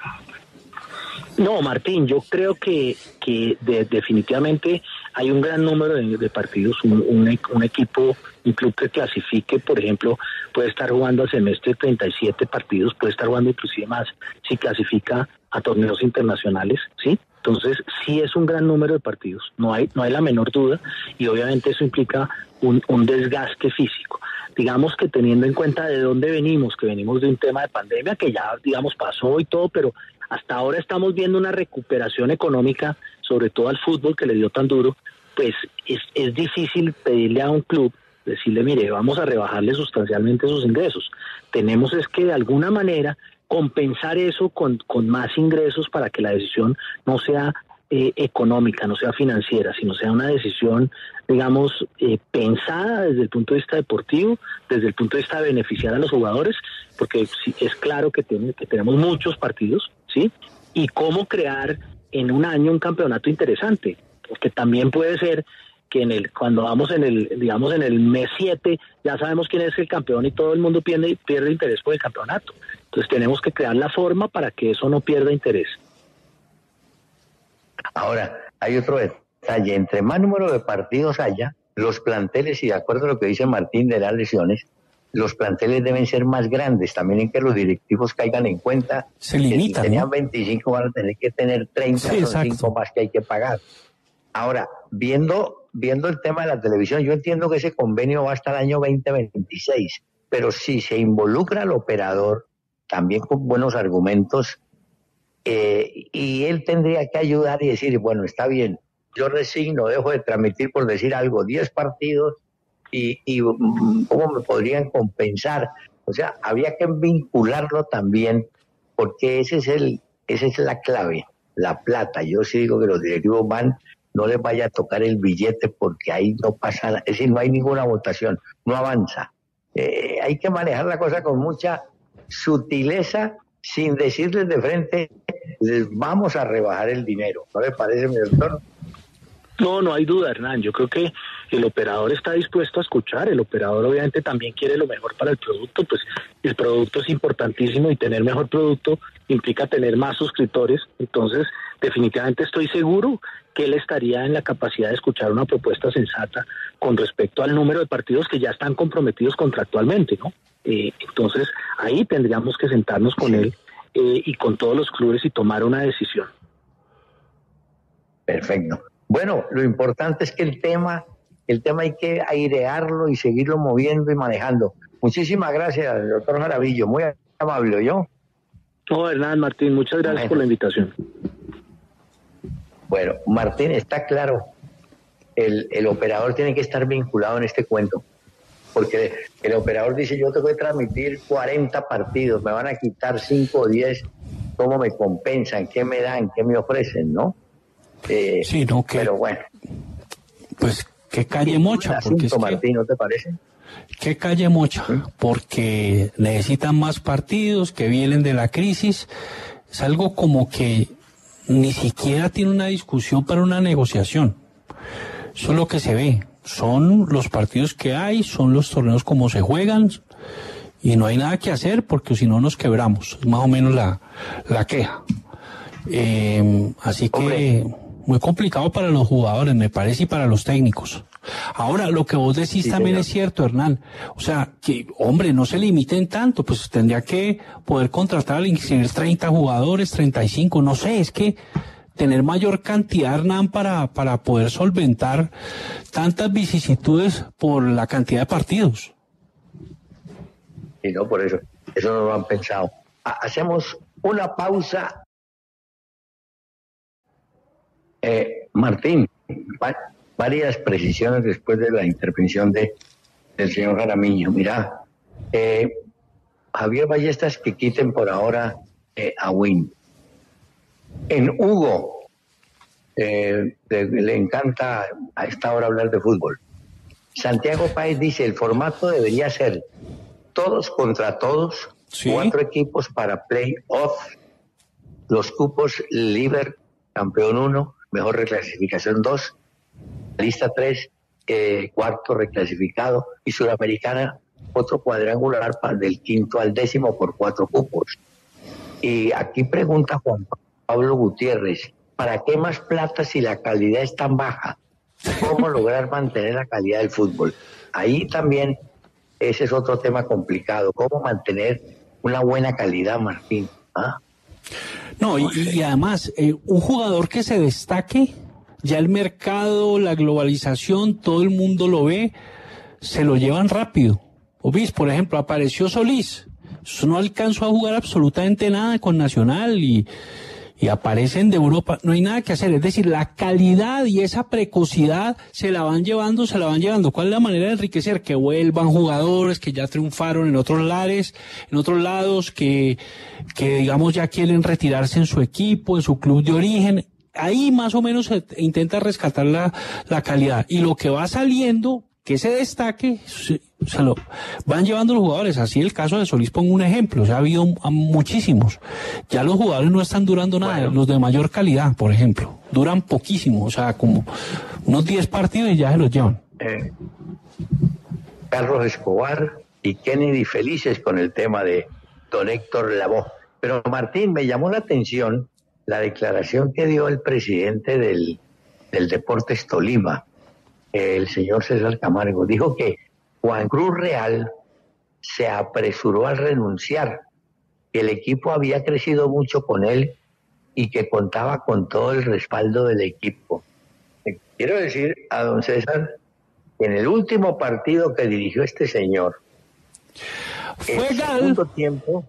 No, Martín, yo creo que definitivamente hay un gran número de partidos. Un equipo, un club que clasifique, por ejemplo, puede estar jugando al semestre 37 partidos, puede estar jugando inclusive más si clasifica a torneos internacionales, ¿sí? Entonces, sí es un gran número de partidos, no hay la menor duda, y obviamente eso implica un desgaste físico. Digamos que teniendo en cuenta de dónde venimos, que venimos de un tema de pandemia que ya, digamos, pasó y todo, pero hasta ahora estamos viendo una recuperación económica, sobre todo al fútbol que le dio tan duro, pues es difícil pedirle a un club, decirle, mire, vamos a rebajarle sustancialmente sus ingresos. Tenemos es que de alguna manera compensar eso con más ingresos para que la decisión no sea económica, no sea financiera, sino sea una decisión, digamos, pensada desde el punto de vista deportivo, desde el punto de vista de beneficiar a los jugadores, porque sí, es claro que tenemos muchos partidos, ¿sí? Y cómo crear en un año un campeonato interesante, porque también puede ser que cuando vamos en el mes 7, ya sabemos quién es el campeón y todo el mundo pierde interés por el campeonato. Entonces tenemos que crear la forma para que eso no pierda interés. Ahora, hay otro detalle. Entre más número de partidos haya, los planteles, y de acuerdo a lo que dice Martín de las lesiones, los planteles deben ser más grandes. También en que los directivos caigan en cuenta se limitan, que si tenían, ¿no? 25 van a tener que tener 30, sí, son 5 más que hay que pagar. Ahora, viendo el tema de la televisión, yo entiendo que ese convenio va hasta el año 2026, pero si se involucra al operador, también con buenos argumentos, y él tendría que ayudar y decir, bueno, está bien, yo resigno, dejo de transmitir, por decir algo, 10 partidos, y cómo me podrían compensar. O sea, había que vincularlo también, porque esa es la clave, la plata. Yo sí digo que los directivos no les vaya a tocar el billete, porque ahí no pasa nada, es decir, no hay ninguna votación, no avanza. Hay que manejar la cosa con mucha sutileza, sin decirles de frente, les vamos a rebajar el dinero. ¿No le parece, mi doctor? No hay duda, Hernán. Yo creo que el operador está dispuesto a escuchar. El operador obviamente también quiere lo mejor para el producto, pues el producto es importantísimo y tener mejor producto implica tener más suscriptores. Entonces, definitivamente estoy seguro que él estaría en la capacidad de escuchar una propuesta sensata con respecto al número de partidos que ya están comprometidos contractualmente, ¿no? Entonces, ahí tendríamos que sentarnos con él y con todos los clubes y tomar una decisión. Perfecto. Bueno, lo importante es que el tema hay que airearlo y seguirlo moviendo y manejando. Muchísimas gracias, doctor Jaramillo, muy amable, ¿yo? No, Hernán, Martín, muchas gracias por la invitación. Bueno, Martín, está claro, el operador tiene que estar vinculado en este cuento, porque el operador dice, yo tengo que transmitir 40 partidos, me van a quitar 5 o 10, ¿cómo me compensan? ¿Qué me dan? ¿Qué me ofrecen? ¿No? Sí, no, que... Pero bueno. Pues qué calle mocha, porque es que, Martín, ¿no te parece? qué calle mocha, porque necesitan más partidos que vienen de la crisis. Es algo como que ni siquiera tiene una discusión para una negociación. Eso es lo que se ve. Son los partidos que hay, son los torneos como se juegan, y no hay nada que hacer porque si no nos quebramos. Es más o menos la queja. Así que muy complicado para los jugadores, me parece, y para los técnicos. Ahora, lo que vos decís sí, también señor. Es cierto, Hernán. O sea, que, hombre, no se limiten tanto, pues tendría que poder contratar, inscribir 30 jugadores, 35, no sé, es que tener mayor cantidad, Hernán, para poder solventar tantas vicisitudes por la cantidad de partidos. Y no, por eso no lo han pensado. Hacemos una pausa. Martín, varias precisiones después de la intervención del señor Jaramillo. Mira, Javier Ballestas, que quiten por ahora a Win. En Hugo, le encanta a esta hora hablar de fútbol. Santiago Páez dice, el formato debería ser todos contra todos, ¿sí? 4 equipos para play-off, los cupos Liver, campeón 1, mejor reclasificación 2, lista 3, cuarto reclasificado, y Suramericana, otro cuadrangular del 5º al 10º por 4 cupos. Y aquí pregunta Juan Pablo Gutiérrez, ¿para qué más plata si la calidad es tan baja? ¿Cómo lograr mantener la calidad del fútbol? Ahí también ese es otro tema complicado, ¿cómo mantener una buena calidad, Martín? ¿Ah? No, y además, un jugador que se destaque, ya el mercado, la globalización, todo el mundo lo ve, se lo llevan rápido. ¿Ves? Por ejemplo, apareció Solís, no alcanzó a jugar absolutamente nada con Nacional y aparecen de Europa, no hay nada que hacer, es decir, la calidad y esa precocidad se la van llevando. ¿Cuál es la manera de enriquecer? Que vuelvan jugadores que ya triunfaron en otros lados, que digamos ya quieren retirarse en su equipo, en su club de origen. Ahí más o menos se intenta rescatar la calidad. Y lo que va saliendo, que se destaque, se lo van llevando los jugadores. Así el caso de Solís, pongo un ejemplo, ha habido muchísimos. Ya los jugadores no están durando nada, bueno. Los de mayor calidad, por ejemplo, duran poquísimo, o sea, como unos 10 partidos y ya se los llevan. Carlos Escobar y Kennedy felices con el tema de don Héctor Lavoe. Pero Martín, me llamó la atención la declaración que dio el presidente del Deportes Tolima, el señor César Camargo. Dijo que Juan Cruz Real se apresuró a renunciar, que el equipo había crecido mucho con él y que contaba con todo el respaldo del equipo. Quiero decir a don César que en el último partido que dirigió este señor, fue Gal. Segundo tiempo,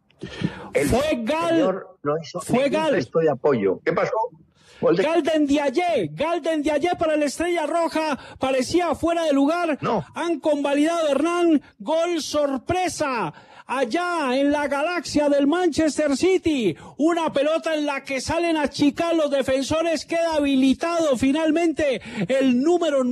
fue Gal. No hizo ningún gesto de apoyo. ¿Qué pasó? Galden Diayé para la Estrella Roja, parecía fuera de lugar. No. Han convalidado, Hernán, gol sorpresa. Allá en la galaxia del Manchester City, una pelota en la que salen a achicar los defensores, queda habilitado finalmente el número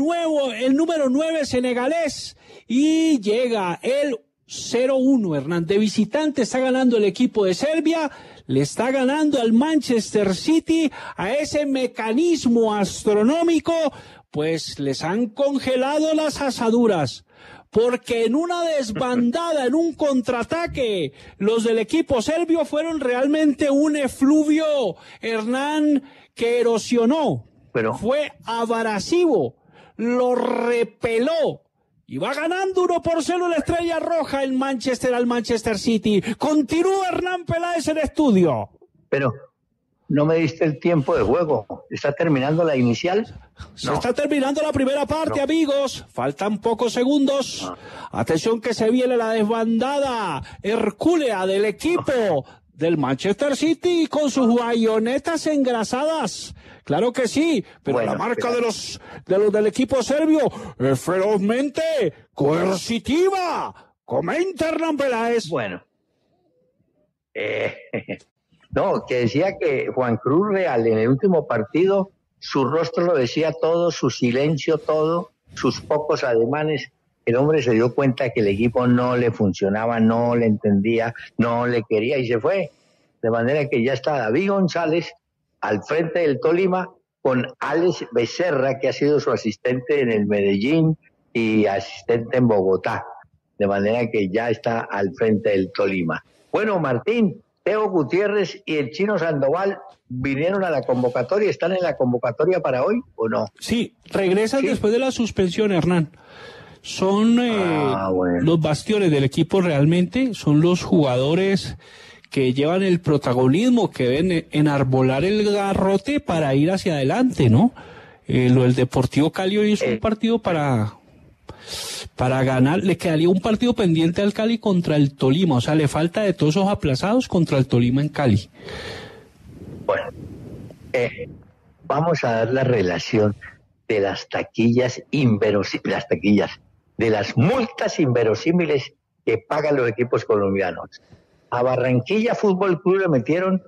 9 senegalés y llega el 0-1, Hernán. De visitante está ganando el equipo de Serbia, le está ganando al Manchester City, a ese mecanismo astronómico, pues les han congelado las asaduras. Porque en una desbandada, en un contraataque, los del equipo serbio fueron realmente un efluvio, Hernán, que erosionó. Pero fue abrasivo, lo repeló. Y va ganando 1-0 la Estrella Roja en Manchester al Manchester City. Continúa Hernán Peláez en estudio. Pero no me diste el tiempo de juego. ¿Está terminando la inicial? Se está terminando la primera parte, amigos. Faltan pocos segundos. Atención que se viene la desbandada hercúlea del equipo del Manchester City con sus bayonetas engrasadas. Claro que sí, pero bueno, la marca de los del equipo serbio es ferozmente coercitiva. Comenta Hernán Peláez. Bueno. No, que decía que Juan Cruz Real en el último partido su rostro lo decía todo, su silencio todo, sus pocos ademanes. El hombre se dio cuenta que el equipo no le funcionaba, no le entendía, no le quería y se fue. De manera que ya está David González al frente del Tolima con Alex Becerra, que ha sido su asistente en el Medellín y asistente en Bogotá. De manera que ya está al frente del Tolima. Bueno, Martín, Teo Gutiérrez y el Chino Sandoval vinieron a la convocatoria. ¿Están en la convocatoria para hoy o no? Sí, regresan después de la suspensión, Hernán. Son bueno, los bastiones del equipo realmente, son los jugadores que llevan el protagonismo, que deben enarbolar el garrote para ir hacia adelante, ¿no? Lo del Deportivo Cali hoy es un partido para ganar. Le quedaría un partido pendiente al Cali contra el Tolima, o sea, le falta de todos esos aplazados contra el Tolima en Cali. Bueno, vamos a dar la relación de las taquillas inverosímiles, de las multas inverosímiles que pagan los equipos colombianos. A Barranquilla Fútbol Club le metieron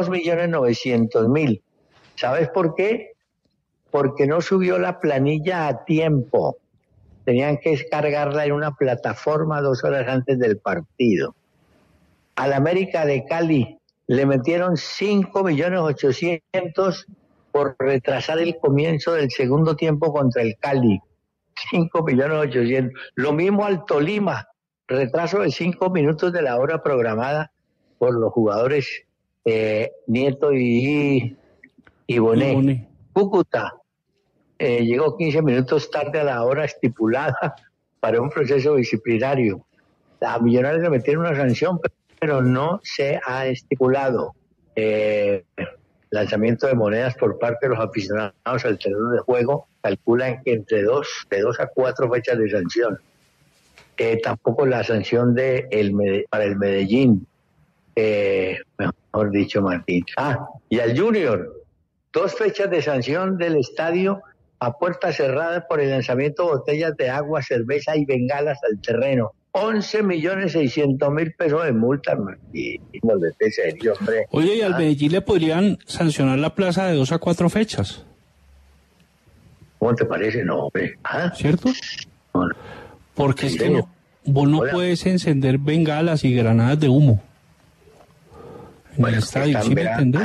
2.900.000. ¿Sabes por qué? Porque no subió la planilla a tiempo. Tenían que descargarla en una plataforma 2 horas antes del partido. Al América de Cali le metieron 5.800.000 por retrasar el comienzo del segundo tiempo contra el Cali. 5.800.000. Lo mismo al Tolima, retraso de 5 minutos de la hora programada por los jugadores Nieto y Bonet. Cúcuta llegó 15 minutos tarde a la hora estipulada para un proceso disciplinario. A Millonarios le metieron una sanción, pero no se ha estipulado lanzamiento de monedas por parte de los aficionados al terreno de juego. Calculan que entre de 2 a 4 fechas de sanción. Tampoco la sanción para el Medellín, mejor dicho, Martín. Y al Junior, 2 fechas de sanción del estadio a puerta cerrada por el lanzamiento de botellas de agua, cerveza y bengalas al terreno. 11.600.000 pesos de multa, Martín. Volvete serio, hombre. Oye, y al Medellín le podrían sancionar la plaza de 2 a 4 fechas. ¿Cómo te parece? No, hombre. ¿Cierto? No. Porque es que vos no puedes encender bengalas y granadas de humo en el estadio, ¿sí me entendés?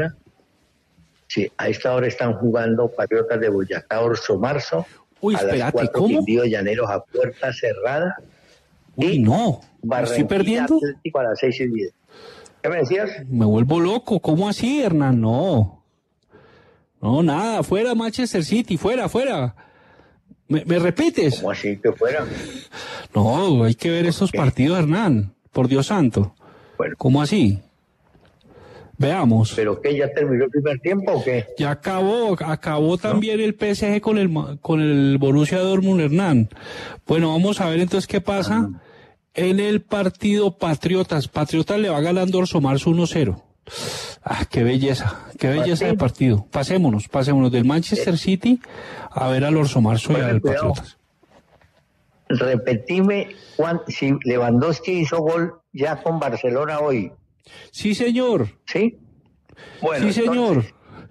A esta hora están jugando Patriotas de Boyacá, Orso Marzo. Uy, a las 4, ¿cómo? Quindío Llaneros a puerta cerrada. Uy, no, ¿estoy perdiendo? Atlético a las 6:10. ¿Qué me decías? Me vuelvo loco, ¿cómo así, Hernán? No, nada, fuera Manchester City, fuera. ¿Me repites? ¿Cómo así que fuera? No, hay que ver estos partidos, Hernán, por Dios santo. Bueno. ¿Cómo así? Veamos. ¿Pero qué? ¿Ya terminó el primer tiempo o qué? Ya acabó también el PSG con el Borussia Dortmund, Hernán. Bueno, vamos a ver entonces qué pasa en el partido Patriotas. Patriotas le va ganando Orso Marzo 1-0. Qué belleza de partido. Pasémonos del Manchester City a ver al Orso Marzo y al Patriotas. Repetime si Lewandowski hizo gol ya con Barcelona hoy. Sí, señor. ¿Sí? Bueno, sí, señor.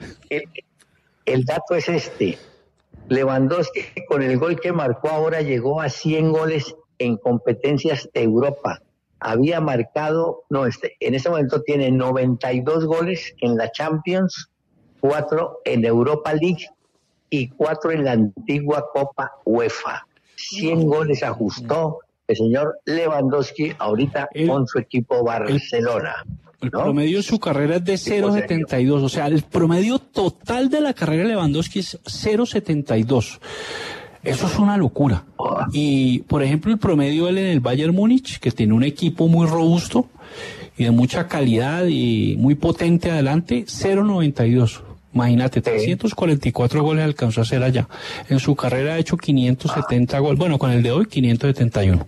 El dato es este. Lewandowski con el gol que marcó ahora llegó a 100 goles en competencias de Europa. Había marcado, en este momento tiene 92 goles en la Champions, 4 en Europa League y 4 en la antigua Copa UEFA. 100 goles ajustó el señor Lewandowski ahorita con su equipo Barcelona. El promedio de su carrera es de 0.72, o sea, el promedio total de la carrera de Lewandowski es 0.72. Eso es una locura. Y, por ejemplo, el promedio él en el Bayern Múnich, que tiene un equipo muy robusto y de mucha calidad y muy potente adelante, 0.92. Imagínate, 344 goles alcanzó a hacer allá. En su carrera ha hecho 570 goles. Bueno, con el de hoy, 571.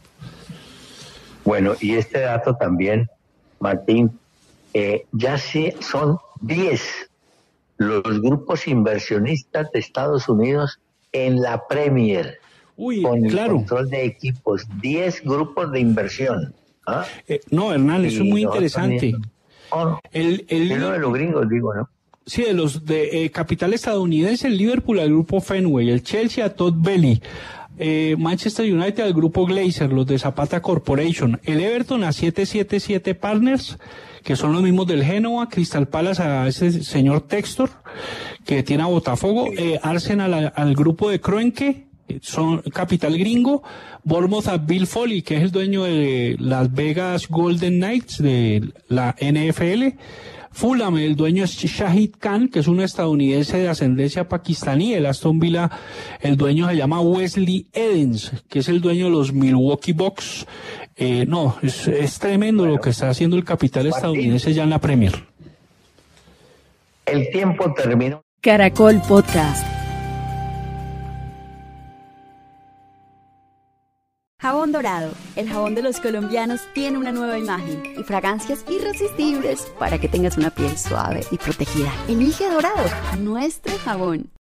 Bueno, y este dato también, Martín, ya son 10 los grupos inversionistas de Estados Unidos en la Premier. Con el control de equipos, 10 grupos de inversión. No, Hernán, eso es muy interesante. Es lo de los gringos, digo, ¿no? Sí, de los de capital estadounidense, el Liverpool al grupo Fenway, el Chelsea a Todd Bailey, Manchester United al grupo Glazer, los de Zapata Corporation, el Everton a 777 Partners, que son los mismos del Génova, Crystal Palace a ese señor Textor, que tiene a Botafogo, Arsenal al grupo de Kroenke, son capital gringo, Bournemouth a Bill Foley, que es el dueño de Las Vegas Golden Knights de la NFL, Fulham, el dueño es Shahid Khan, que es un estadounidense de ascendencia pakistaní. El Aston Villa, el dueño se llama Wesley Edens, que es el dueño de los Milwaukee Bucks. Es tremendo lo que está haciendo el capital estadounidense ya en la Premier. El tiempo terminó. Caracol Podcast. Jabón Dorado, el jabón de los colombianos, tiene una nueva imagen y fragancias irresistibles para que tengas una piel suave y protegida. Elige Dorado, nuestro jabón.